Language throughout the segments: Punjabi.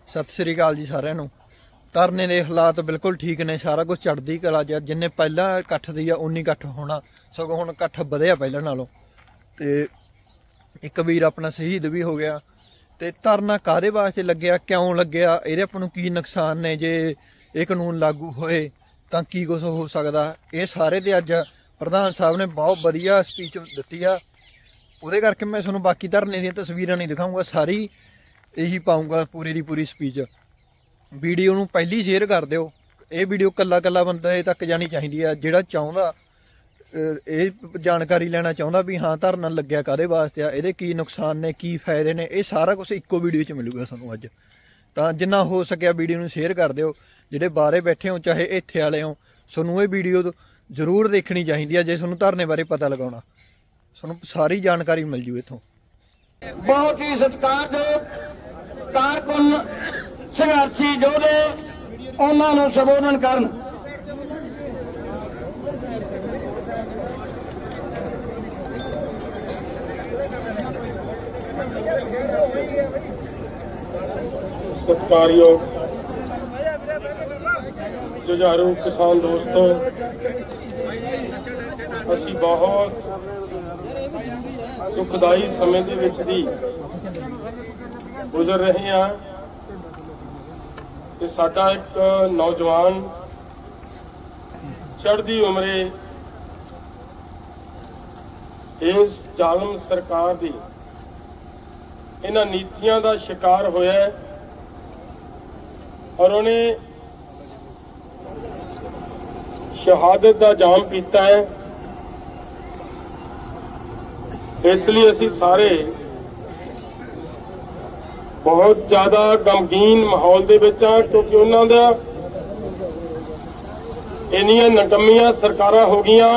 सत श्री अकाल जी सारिਆਂ ਨੂੰ। ਧਰਨੇ ਦੇ ਹਾਲਾਤ ਬਿਲਕੁਲ ਠੀਕ ਨੇ, ਸਾਰਾ ਕੁਝ ਚੜ੍ਹਦੀ ਕਲਾ 'ਚ। ਜਿੰਨੇ ਪਹਿਲਾਂ ਇਕੱਠ ਦੀ ਆ ਉਨੀ ਇਕੱਠ ਹੋਣਾ, ਸਗੋਂ ਹੁਣ ਇਕੱਠ ਵਧਿਆ ਪਹਿਲਾਂ ਨਾਲੋਂ। ਤੇ ਇੱਕ ਵੀਰ ਆਪਣਾ ਸ਼ਹੀਦ ਵੀ ਹੋ ਗਿਆ। ਤੇ ਧਰਨਾ ਕਾਹਦੇ ਵਾਸਤੇ ਲੱਗਿਆ, ਕਿਉਂ ਲੱਗਿਆ, ਇਹਦੇ ਆਪਾਂ ਨੂੰ ਕੀ ਨੁਕਸਾਨ ਨੇ, ਜੇ ਇਹ ਕਾਨੂੰਨ ਲਾਗੂ ਹੋਏ ਤਾਂ ਕੀ ਕੁਝ ਹੋ ਸਕਦਾ, ਇਹ ਸਾਰੇ ਤੇ ਅੱਜ ਪ੍ਰਧਾਨ ਸਾਹਿਬ ਨੇ ਬਹੁਤ ਵਧੀਆ ਸਪੀਚ ਦਿੱਤੀ ਆ। ਉਹਦੇ ਕਰਕੇ ਮੈਂ ਤੁਹਾਨੂੰ ਬਾਕੀ ਧਰਨੇ ਦੀਆਂ ਤਸਵੀਰਾਂ ਨਹੀਂ ਦਿਖਾਊਂਗਾ, ਸਾਰੀ ਇਹੀ ਪਾਊਂਗਾ ਪੂਰੀ ਦੀ ਪੂਰੀ ਸਪੀਚ। ਵੀਡੀਓ ਨੂੰ ਪਹਿਲੀ ਸ਼ੇਅਰ ਕਰ ਦਿਓ। ਇਹ ਵੀਡੀਓ ਕੱਲਾ ਕੱਲਾ ਬੰਦੇ ਤੱਕ ਜਾਣੀ ਚਾਹੀਦੀ ਆ, ਜਿਹੜਾ ਚਾਹੁੰਦਾ ਇਹ ਜਾਣਕਾਰੀ ਲੈਣਾ ਚਾਹੁੰਦਾ ਵੀ ਹਾਂ ਧਰਨਾ ਲੱਗਿਆ ਕਾਹਦੇ ਵਾਸਤੇ ਆ, ਇਹਦੇ ਕੀ ਨੁਕਸਾਨ ਨੇ, ਕੀ ਫਾਇਦੇ ਨੇ, ਇਹ ਸਾਰਾ ਕੁਝ ਇੱਕੋ ਵੀਡੀਓ 'ਚ ਮਿਲੂਗਾ ਤੁਹਾਨੂੰ ਅੱਜ। ਤਾਂ ਜਿੰਨਾ ਹੋ ਸਕਿਆ ਵੀਡੀਓ ਨੂੰ ਸ਼ੇਅਰ ਕਰ ਦਿਓ। ਜਿਹੜੇ ਬਾਹਰੇ ਬੈਠੇ ਹੋ ਚਾਹੇ ਇੱਥੇ ਵਾਲੇ ਹੋ, ਤੁਹਾਨੂੰ ਇਹ ਵੀਡੀਓ ਜ਼ਰੂਰ ਦੇਖਣੀ ਚਾਹੀਦੀ ਆ ਜੇ ਤੁਹਾਨੂੰ ਧਰਨੇ ਬਾਰੇ ਪਤਾ ਲਗਾਉਣਾ। ਤੁਹਾਨੂੰ ਸਾਰੀ ਜਾਣਕਾਰੀ ਮਿਲ ਜੂ ਇੱਥੋਂ। बहुत ही सत्कारयोग कारकुन संघर्षी योधे उन्होंने संबोधन करन। सत्कारयोग जुझारू किसान दोस्तों, असी बहुत सुखदाई समय ਦੇ ਵਿੱਚ ਦੀ गुजर रहे हैं कि साडा एक नौजवान चढ़दी उमरे इस जालम सरकार दी इन्हां नीतियां दा शिकार होया है और उन्हें शहादत दा जाम पीता है। इसलिए असी सारे बहुत ज्यादा गमगीन माहौल दे विच आ, क्योंकि उन्हां दा इन्नियां नकम्मियां सरकारां हो गईयां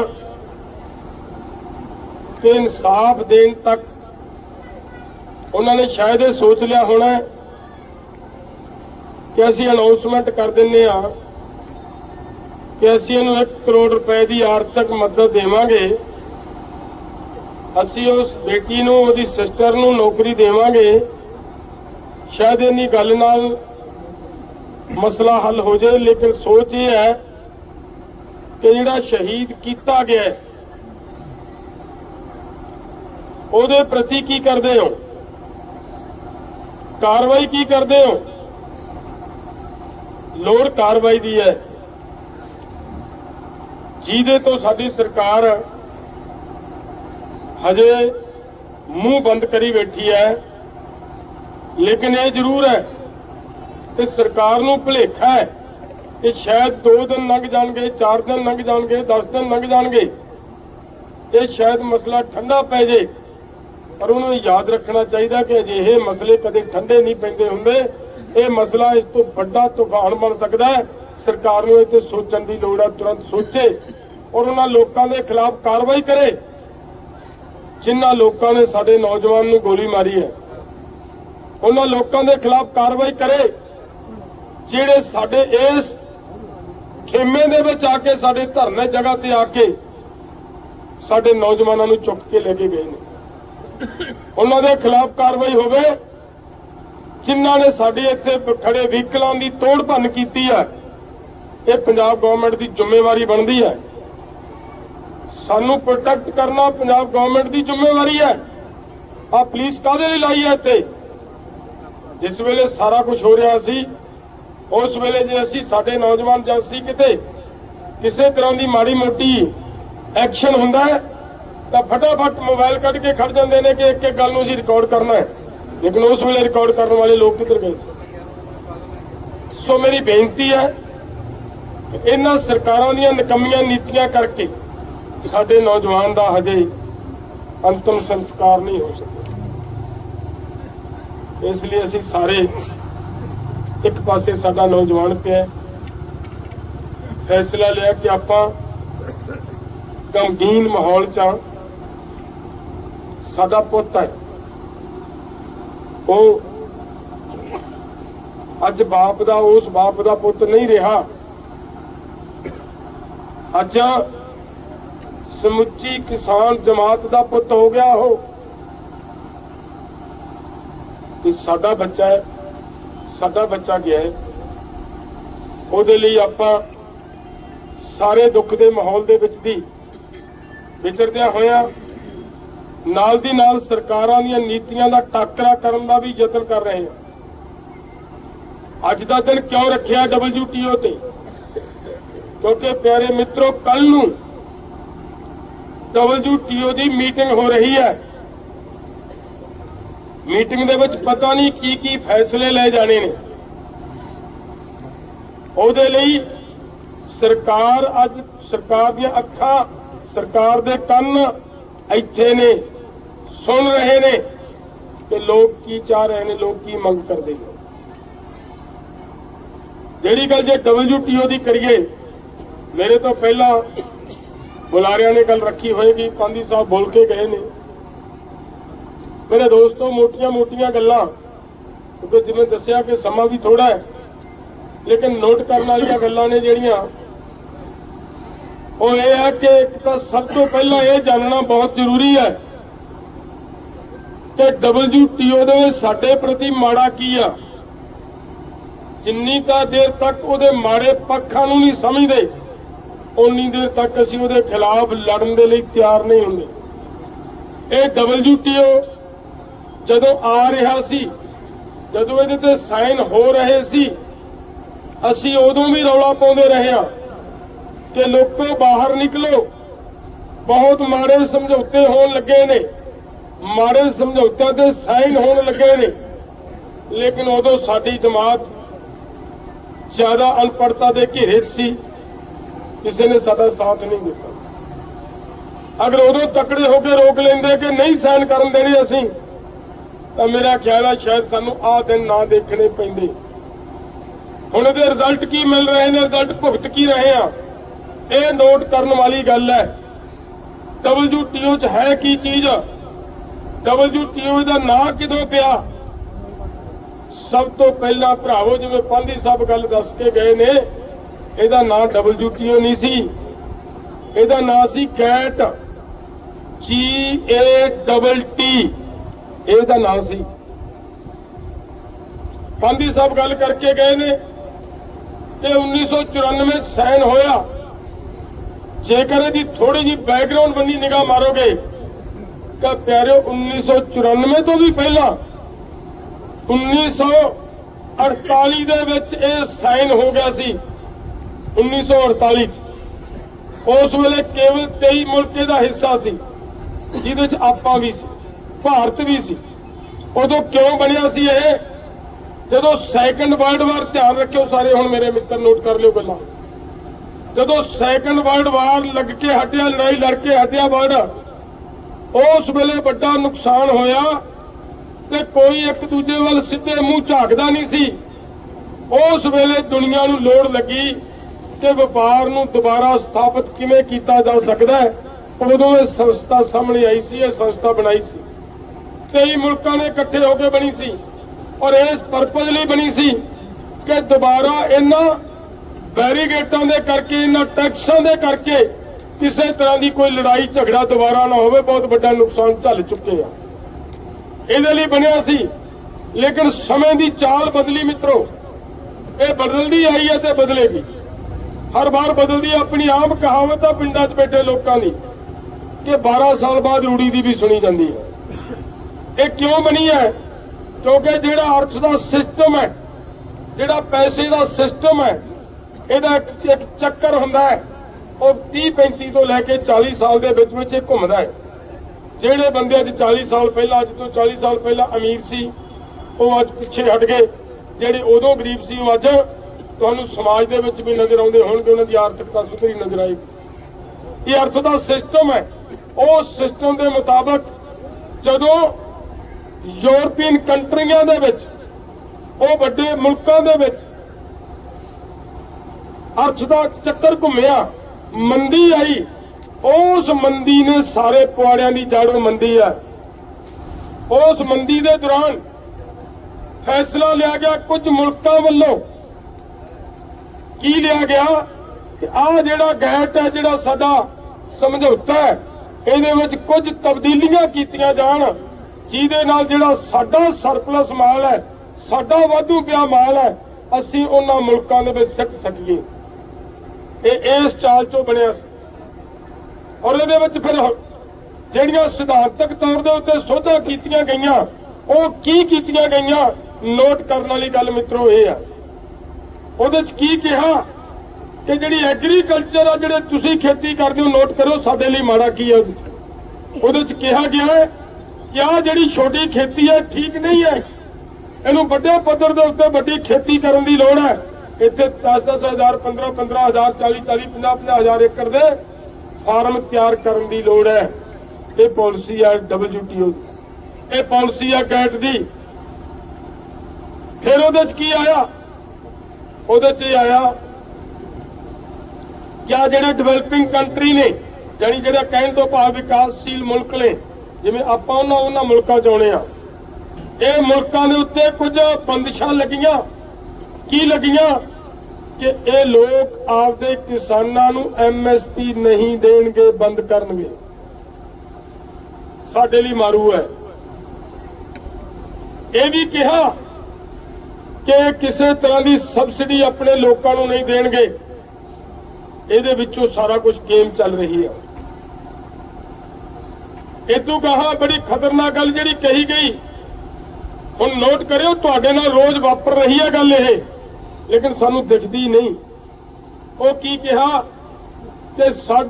कि इंसाफ देण तक उन्होंने शायद ये सोच लिया होना कि असी अनाउंसमेंट कर दिंदे आ कि असी इहनूं 1 करोड़ रुपए की आर्थिक मदद देवांगे, असी उस बेटी नूं उहदी सिस्टर नूं नौकरी देवांगे, शायद इन्नी गल नाल मसला हल हो जाए। लेकिन सोच ये है कि जिहड़ा शहीद किया गया उहदे प्रति की करदे हो, कार्रवाई की करदे हो, लोड़ कार्रवाई दी है जिहदे तो साडी सरकार हजे मुंह बंद करी बैठी है। लेकिन यह जरूर है कि सरकार नूं भुलेखा है कि शायद 2 दिन लंघ जाणगे, 4 दिन लंघ जाणगे, 10 दिन लंघ जाणगे, ये शायद मसला ठंडा पै जाए। पर उन्होंने याद रखना चाहिए कि अजिहे मसले कदे ठंडे नहीं पैंदे हुंदे। ये मसला इस तो बड़ा तूफान बन सकता है। सरकार नूं इह ते सोचण दी लोड़ है, तुरंत सोचे और उन्हां लोकां दे खिलाफ कार्रवाई करे जिन्हां लोकां ने साडे नौजवान नूं गोली मारी है। उन्हां लोकां दे खिलाफ कार्रवाई करे जिहड़े साडे इस खेमे दे विच आके साडे धरने जगह ते आके साडे नौजवानों नूं चुक के लेके गए ने। उन्हां दे खिलाफ कार्रवाई होवे जिन्हां ने साडे इत्थे खड़े व्हीकलां दी तोड़ भन्न कीती है। ये पंजाब गवर्नमेंट की जिम्मेवारी बनती है। सानू प्रोटेक्ट करना पंजाब गवर्नमेंट की जिम्मेवारी है। आ पुलिस काहदे लई लाई है इत्थे? जिस वेले सारा कुछ हो रहा सी उस वेले जे असी साडे नौजवान जब सी किते किसी तरह की माड़ी मोटी एक्शन हुंदा है तो फटाफट मोबाइल कढ़ के खड़ जाते हैं कि एक एक गल नूं असीं रिकॉर्ड करना है। लेकिन उस वेले रिकॉर्ड करने वाले लोग किधर गए? सो मेरी बेनती है कि इन्हां सरकारां दीयां निकम्मियां नीतियां करके साडे नौजवान दा हजे अंतिम संस्कार नहीं हो सका। इसलिए असी सारे एक पासे साडा नौजवान पिया फैसला लिया कि आपां गमगीन माहौल च साडा पुत्त है वो अज बाप दा उस बाप दा पुत्त नहीं रहा। अज समुची किसान जमात दा पुत्त हो गया हो। कि साडा बच्चा है, ਸਾਡਾ ਬੱਚਾ ਗਿਆ ਹੈ, ਉਹਦੇ ਲਈ ਆਪਾਂ ਸਾਰੇ ਦੁੱਖ ਦੇ ਮਾਹੌਲ ਦੇ ਵਿੱਚ ਦੀ ਵਿਚਰਦਿਆਂ ਹੋਇਆਂ ਨਾਲ ਦੀ ਨਾਲ ਸਰਕਾਰਾਂ ਦੀਆਂ ਨੀਤੀਆਂ ਦਾ ਟਾਕਰਾ ਕਰਨ ਦਾ ਵੀ ਯਤਨ ਕਰ ਰਹੇ ਹਾਂ। ਅੱਜ ਦਾ ਦਿਨ ਕਿਉਂ ਰੱਖਿਆ WTO ਤੇ? ਕਿਉਂਕਿ ਪਿਆਰੇ ਮਿੱਤਰੋ, ਕੱਲ ਨੂੰ WTO ਦੀ ਮੀਟਿੰਗ ਹੋ ਰਹੀ ਹੈ। ਮੀਟਿੰਗ ਦੇ ਵਿੱਚ ਪਤਾ ਨਹੀਂ ਕੀ ਫੈਸਲੇ ਲਏ ਜਾਣੇ ਨੇ। ਉਹਦੇ ਲਈ ਸਰਕਾਰ ਦੀਆਂ ਅੱਖਾਂ, ਸਰਕਾਰ ਦੇ ਕੰਨ ਇੱਥੇ ਨੇ, ਸੁਣ ਰਹੇ ਨੇ ਕਿ ਲੋਕ ਕੀ ਚਾਹ ਰਹੇ ਨੇ, ਲੋਕ ਕੀ ਮੰਗ ਕਰਦੇ ਨੇ। ਜਿਹੜੀ ਗੱਲ ਜੇ WTO ਦੀ ਕਰੀਏ, ਮੇਰੇ ਤੋਂ ਪਹਿਲਾਂ ਬੁਲਾਰਿਆਂ ਨੇ ਗੱਲ ਰੱਖੀ ਹੋਏਗੀ, ਪਾਂਧੀ ਸਾਹਿਬ ਬੋਲ ਕੇ ਗਏ ਨੇ। ਮੇਰੇ ਦੋਸਤੋ, ਮੋਟੀਆਂ ਗੱਲਾਂ, ਕਿਉਂਕਿ ਜਿਵੇਂ ਦੱਸਿਆ ਕਿ ਸਮਾਂ ਵੀ ਥੋੜਾ ਹੈ, ਲੇਕਿਨ ਨੋਟ ਕਰਨ ਵਾਲੀਆਂ ਗੱਲਾਂ ਨੇ ਜਿਹੜੀਆਂ, ਉਹ ਇਹ ਹੈ ਕਿ ਇੱਕ ਤਾਂ ਸਭ ਤੋਂ ਪਹਿਲਾਂ ਇਹ ਜਾਣਨਾ ਬਹੁਤ ਜ਼ਰੂਰੀ ਹੈ ਕਿ WTO ਦੇ ਵਿੱਚ ਸਾਡੇ ਪ੍ਰਤੀ ਮਾੜਾ ਕੀ ਆ। ਜਿੰਨੀ ਤਾਂ ਦੇਰ ਤੱਕ ਉਹਦੇ ਮਾੜੇ ਪੱਖਾਂ ਨੂੰ ਨਹੀਂ ਸਮਝਦੇ, ਉਨੀ ਦੇਰ ਤੱਕ ਅਸੀਂ ਉਹਦੇ ਖਿਲਾਫ ਲੜਨ ਦੇ ਲਈ ਤਿਆਰ ਨਹੀਂ ਹੁੰਦੇ। ਇਹ WTO ਜਦੋਂ ਆ ਰਿਹਾ ਸੀ, ਜਦੋਂ ਇਹਦੇ ਤੇ ਸਾਈਨ ਹੋ ਰਹੇ ਸੀ, ਅਸੀਂ ਉਦੋਂ ਵੀ ਰੌਲਾ ਪਾਉਂਦੇ ਰਹੇ ਹਾਂ ਕਿ ਲੋਕੋ ਬਾਹਰ ਨਿਕਲੋ, ਬਹੁਤ ਮਾੜੇ ਸਮਝੌਤੇ ਹੋਣ ਲੱਗੇ ਨੇ, ਮਾੜੇ ਸਮਝੌਤਿਆਂ ਤੇ ਸਾਈਨ ਹੋਣ ਲੱਗੇ ਨੇ। ਲੇਕਿਨ ਉਦੋਂ ਸਾਡੀ ਜਮਾਤ ਜ਼ਿਆਦਾ ਅਨਪੜ੍ਹਤਾ ਦੇ ਘੇਰੇ 'ਚ ਸੀ, ਕਿਸੇ ਨੇ ਸਾਡਾ ਸਾਥ ਨਹੀਂ ਦਿੱਤਾ। ਅਗਰ ਉਦੋਂ ਤਕੜੇ ਹੋ ਕੇ ਰੋਕ ਲੈਂਦੇ ਕਿ ਨਹੀਂ ਸਾਈਨ ਕਰਨ ਦੇਣੀ ਅਸੀਂ, ਤਾਂ ਮੇਰਾ ਖਿਆਲ ਹੈ ਸ਼ਾਇਦ ਸਾਨੂੰ ਆਹ ਦਿਨ ਨਾ ਦੇਖਣੇ ਪੈਂਦੇ। ਹੁਣ ਇਹਦੇ ਰਿਜ਼ਲਟ ਕੀ ਮਿਲ ਰਹੇ ਨੇ, ਰਿਜ਼ਲਟ ਭੁਗਤ ਕੀ ਰਹੇ ਆ, ਇਹ ਨੋਟ ਕਰਨ ਵਾਲੀ ਗੱਲ ਹੈ। WTO 'ਚ ਹੈ ਕੀ ਚੀਜ਼? WTO ਦਾ ਨਾਂ ਕਿਦੋਂ ਪਿਆ? ਸਭ ਤੋਂ ਪਹਿਲਾਂ ਭਰਾਵੋ, ਜਿਵੇਂ ਪਾਂਧੀ ਸਾਹਿਬ ਗੱਲ ਦੱਸ ਕੇ ਗਏ ਨੇ, ਇਹਦਾ ਨਾਂ WTO ਨਹੀਂ ਸੀ, ਇਹਦਾ ਨਾਂ ਸੀ GATT, GATT, ਇਹਦਾ ਨਾਂ ਸੀ। ਪਾਂਧੀ ਸਾਹਿਬ ਗੱਲ ਕਰਕੇ ਗਏ ਨੇ ਕਿ 1994 ਸਾਈਨ ਹੋਇਆ। ਜੇਕਰ ਇਹਦੀ ਥੋੜੀ ਜਿਹੀ ਬੈਕਗ੍ਰਾਉਂਡ ਬੰਨੀ ਨਿਗਾਹ ਮਾਰੋਗੇ ਤਾਂ ਪਿਆਰਿਓ, 1994 ਤੋਂ ਵੀ ਪਹਿਲਾਂ 1948 ਦੇ ਵਿੱਚ ਇਹ ਸਾਈਨ ਹੋ ਗਿਆ ਸੀ। 1948 ਚ ਉਸ ਵੇਲੇ ਕੇਵਲ 23 ਮੁਲਕ ਦਾ ਹਿੱਸਾ ਸੀ, ਜਿਹਦੇ ਚ ਆਪਾਂ ਵੀ ਸੀ, ਭਾਰਤ ਵੀ ਸੀ। ਉਦੋਂ ਕਿਉਂ ਬਣਿਆ ਸੀ ਇਹ? ਜਦੋਂ ਸੈਕੰਡ ਵਰਲਡ ਵਾਰ, ਧਿਆਨ ਰੱਖਿਓ ਸਾਰੇ, ਹੁਣ ਮੇਰੇ ਮਿੱਤਰ ਨੋਟ ਕਰ ਲਿਓ ਗੱਲਾਂ, ਜਦੋਂ ਸੈਕੰਡ ਵਰਲਡ ਵਾਰ ਲੱਗ ਕੇ ਹਟਿਆ, ਲੜਾਈ ਲੜ ਕੇ ਹਟਿਆ ਵਰਲਡ, ਉਸ ਵੇਲੇ ਵੱਡਾ ਨੁਕਸਾਨ ਹੋਇਆ ਤੇ ਕੋਈ ਇੱਕ ਦੂਜੇ ਵੱਲ ਸਿੱਧੇ ਮੂੰਹ ਝਾਕਦਾ ਨਹੀਂ ਸੀ। ਉਸ ਵੇਲੇ ਦੁਨੀਆ ਨੂੰ ਲੋੜ ਲੱਗੀ ਕਿ ਵਪਾਰ ਨੂੰ ਦੁਬਾਰਾ ਸਥਾਪਿਤ ਕਿਵੇਂ ਕੀਤਾ ਜਾ ਸਕਦਾ ਹੈ। ਉਦੋਂ ਇਹ ਸੰਸਥਾ ਸਾਹਮਣੇ ਆਈ ਸੀ, ਇਹ ਸੰਸਥਾ ਬਣਾਈ ਸੀ। 23 ਮੁਲਕਾਂ ਨੇ ਇਕੱਠੇ ਹੋ ਕੇ ਬਣੀ ਸੀ, ਔਰ ਇਸ ਪਰਪਸ ਲਈ ਬਣੀ ਸੀ ਕਿ ਦੁਬਾਰਾ ਇਹਨਾਂ ਬੈਰੀਗੇਟਾਂ ਦੇ ਕਰਕੇ, ਇਹਨਾਂ ਟੈਕਸਾਂ ਦੇ ਕਰਕੇ ਕਿਸੇ ਤਰ੍ਹਾਂ ਦੀ ਕੋਈ ਲੜਾਈ ਝਗੜਾ ਦੁਬਾਰਾ ਨਾ ਹੋਵੇ। ਬਹੁਤ ਵੱਡਾ ਨੁਕਸਾਨ ਝੱਲ ਚੁੱਕੇ ਆ, ਇਹਦੇ ਲਈ ਬਣਿਆ ਸੀ। ਲੇਕਿਨ ਸਮੇਂ ਦੀ ਚਾਲ ਬਦਲੀ ਮਿੱਤਰੋ, ਇਹ ਬਦਲਦੀ ਆਈ ਹੈ ਤੇ ਬਦਲੇਗੀ, ਹਰ ਵਾਰ ਬਦਲਦੀ। ਆਪਣੀ ਆਮ ਕਹਾਵਤ ਆ ਪਿੰਡਾਂ 'ਚ ਬੈਠੇ ਲੋਕਾਂ ਦੀ ਕਿ 12 ਸਾਲ ਬਾਅਦ ਰੂੜੀ ਦੀ ਵੀ ਸੁਣੀ ਜਾਂਦੀ ਹੈ। ਇਹ ਕਿਉਂ ਬਣੀ ਹੈ? ਕਿਉਂਕਿ ਜਿਹੜਾ ਅਰਥ ਦਾ ਸਿਸਟਮ ਹੈ, ਜਿਹੜਾ ਪੈਸੇ ਦਾ ਸਿਸਟਮ ਹੈ, ਇਹਦਾ ਇੱਕ ਚੱਕਰ ਹੁੰਦਾ ਹੈ, ਉਹ 30-35 ਤੋਂ ਲੈ ਕੇ 40 ਸਾਲ ਦੇ ਵਿੱਚ ਇਹ ਘੁੰਮਦਾ ਹੈ। ਜਿਹੜੇ ਬੰਦੇ ਅੱਜ 40 ਸਾਲ ਪਹਿਲਾਂ, ਅੱਜ ਤੋਂ 40 ਸਾਲ ਪਹਿਲਾਂ ਅਮੀਰ ਸੀ, ਉਹ ਅੱਜ ਪਿੱਛੇ ਹਟ ਗਏ। ਜਿਹੜੇ ਉਦੋਂ ਗਰੀਬ ਸੀ, ਉਹ ਅੱਜ ਤੁਹਾਨੂੰ ਸਮਾਜ ਦੇ ਵਿੱਚ ਵੀ ਨਜ਼ਰ ਆਉਂਦੇ ਹੋਣਗੇ, ਉਹਨਾਂ ਦੀ ਆਰਥਿਕਤਾ ਸੁਧਰੀ ਨਜ਼ਰ ਆਏਗੀ। ਇਹ ਅਰਥ ਦਾ ਸਿਸਟਮ ਹੈ। ਉਸ ਸਿਸਟਮ ਦੇ ਮੁਤਾਬਕ ਜਦੋਂ ਯੂਰਪੀਅਨ ਕੰਟਰੀਆਂ ਦੇ ਵਿੱਚ, ਉਹ ਵੱਡੇ ਮੁਲਕਾਂ ਦੇ ਵਿੱਚ ਅਰਥ ਦਾ ਚੱਕਰ ਘੁੰਮਿਆ, ਮੰਦੀ ਆਈ, ਉਸ ਮੰਦੀ ਨੇ ਸਾਰੇ ਪੁਆੜਿਆਂ ਦੀ ਜੜ ਮੰਦੀ ਹੈ। ਉਸ ਮੰਦੀ ਦੇ ਦੌਰਾਨ ਫੈਸਲਾ ਲਿਆ ਗਿਆ ਕੁਝ ਮੁਲਕਾਂ ਵੱਲੋਂ। ਕੀ ਲਿਆ ਗਿਆ ਕਿ ਆਹ ਜਿਹੜਾ ਗੈਟ ਹੈ, ਜਿਹੜਾ ਸਾਡਾ ਸਮਝੌਤਾ ਹੈ, ਇਹਦੇ ਵਿੱਚ ਕੁਝ ਤਬਦੀਲੀਆਂ ਕੀਤੀਆਂ ਜਾਣ, ਜਿਹਦੇ ਨਾਲ ਜਿਹੜਾ ਸਾਡਾ ਸਰਪਲਸ ਮਾਲ ਹੈ, ਸਾਡਾ ਵਾਧੂ ਪਿਆ ਮਾਲ ਹੈ ਅਸੀਂ ਉਹਨਾਂ ਮੁਲਕਾਂ ਦੇ ਵਿੱਚ ਸਿੱਟ ਸਕੀਏ। ਇਹ ਇਸ ਚਾਲ ਚੋਂ ਬਣਿਆ ਸੀ। ਔਰ ਇਹਦੇ ਵਿੱਚ ਫਿਰ ਜਿਹੜੀਆਂ ਸਿਧਾਂਤਕ ਤੌਰ ਦੇ ਉੱਤੇ ਸੋਧਾਂ ਕੀਤੀਆਂ ਗਈਆਂ ਉਹ ਕੀ ਕੀਤੀਆਂ ਗਈਆਂ, ਨੋਟ ਕਰਨ ਵਾਲੀ ਗੱਲ ਮਿੱਤਰੋ ਇਹ ਆ। ਉਹਦੇ 'ਚ ਕੀ ਕਿਹਾ ਕਿ ਜਿਹੜੀ ਐਗਰੀਕਲਚਰ ਆ, ਜਿਹੜੇ ਤੁਸੀਂ ਖੇਤੀ ਕਰਦੇ ਹੋ, ਨੋਟ ਕਰੋ ਸਾਡੇ ਲਈ ਮਾੜਾ ਕੀ ਹੈ। ਉਹਦੇ 'ਚ ਕਿਹਾ ਗਿਆ ਹੈ ਕਿ ਆਹ ਜਿਹੜੀ ਛੋਟੀ ਖੇਤੀ ਹੈ ਠੀਕ ਨਹੀਂ ਹੈ, ਇਹਨੂੰ ਵੱਡੇ ਪੱਧਰ ਦੇ ਉੱਤੇ ਵੱਡੀ ਖੇਤੀ ਕਰਨ ਦੀ ਲੋੜ ਹੈ। ਇੱਥੇ 10-10 ਹਜ਼ਾਰ 15-15 ਹਜ਼ਾਰ 40-40 50-50 ਹਜ਼ਾਰ ਏਕੜ ਦੇ ਫਾਰਮ ਤਿਆਰ ਕਰਨ ਦੀ ਲੋੜ ਹੈ। ਇਹ ਪਾਲਿਸੀ ਹੈ WTO ਦੀ, ਇਹ ਪਾਲਿਸੀ ਹੈ ਗੈਟ ਦੀ। ਫਿਰ ਉਹਦੇ 'ਚ ਕੀ ਆਇਆ, ਉਹਦੇ 'ਚ ਇਹ ਆਇਆ ਕਿ ਆ ਜਿਹੜੇ ਡਿਵੈਲਪਿੰਗ ਕੰਟਰੀ ਨੇ, ਜਾਨੀ ਜਿਹੜਾ ਕਹਿਣ ਤੋਂ ਭਾਵ ਵਿਕਾਸਸ਼ੀਲ ਮੁਲਕ ਨੇ, ਜਿਵੇਂ ਆਪਾਂ ਉਹਨਾਂ ਮੁਲਕਾਂ 'ਚ ਆਉਣੇ ਆ, ਇਹ ਮੁਲਕਾਂ ਦੇ ਉੱਤੇ ਕੁਝ ਬੰਦਿਸ਼ਾਂ ਲੱਗੀਆਂ। ਕੀ ਲੱਗੀਆਂ ਕਿ ਇਹ ਲੋਕ ਆਪਦੇ ਕਿਸਾਨਾਂ ਨੂੰ MSP ਨਹੀਂ ਦੇਣਗੇ, ਬੰਦ ਕਰਨਗੇ। ਸਾਡੇ ਲਈ ਮਾਰੂ ਹੈ। ਇਹ ਵੀ ਕਿਹਾ ਕਿ ਕਿਸੇ ਤਰ੍ਹਾਂ ਦੀ ਸਬਸਿਡੀ ਆਪਣੇ ਲੋਕਾਂ ਨੂੰ ਨਹੀਂ ਦੇਣਗੇ। ਇਹਦੇ ਵਿੱਚੋਂ ਸਾਰਾ ਕੁਝ ਗੇਮ ਚੱਲ ਰਹੀ ਹੈ। ਇਦੋਂ ਕਹਾ ਬੜੀ ਖਤਰਨਾਕ ਗੱਲ ਜਿਹੜੀ ਕਹੀ ਗਈ, ਹੁਣ ਨੋਟ ਕਰਿਓ, ਤੁਹਾਡੇ ਨਾਲ ਰੋਜ਼ ਵਾਪਰ ਰਹੀ ਹੈ ਗੱਲ ਇਹ, ਲੇਕਿਨ ਸਾਨੂੰ ਦਿਖਦੀ ਨਹੀਂ। ਉਹ ਕੀ ਕਿਹਾ ਕਿ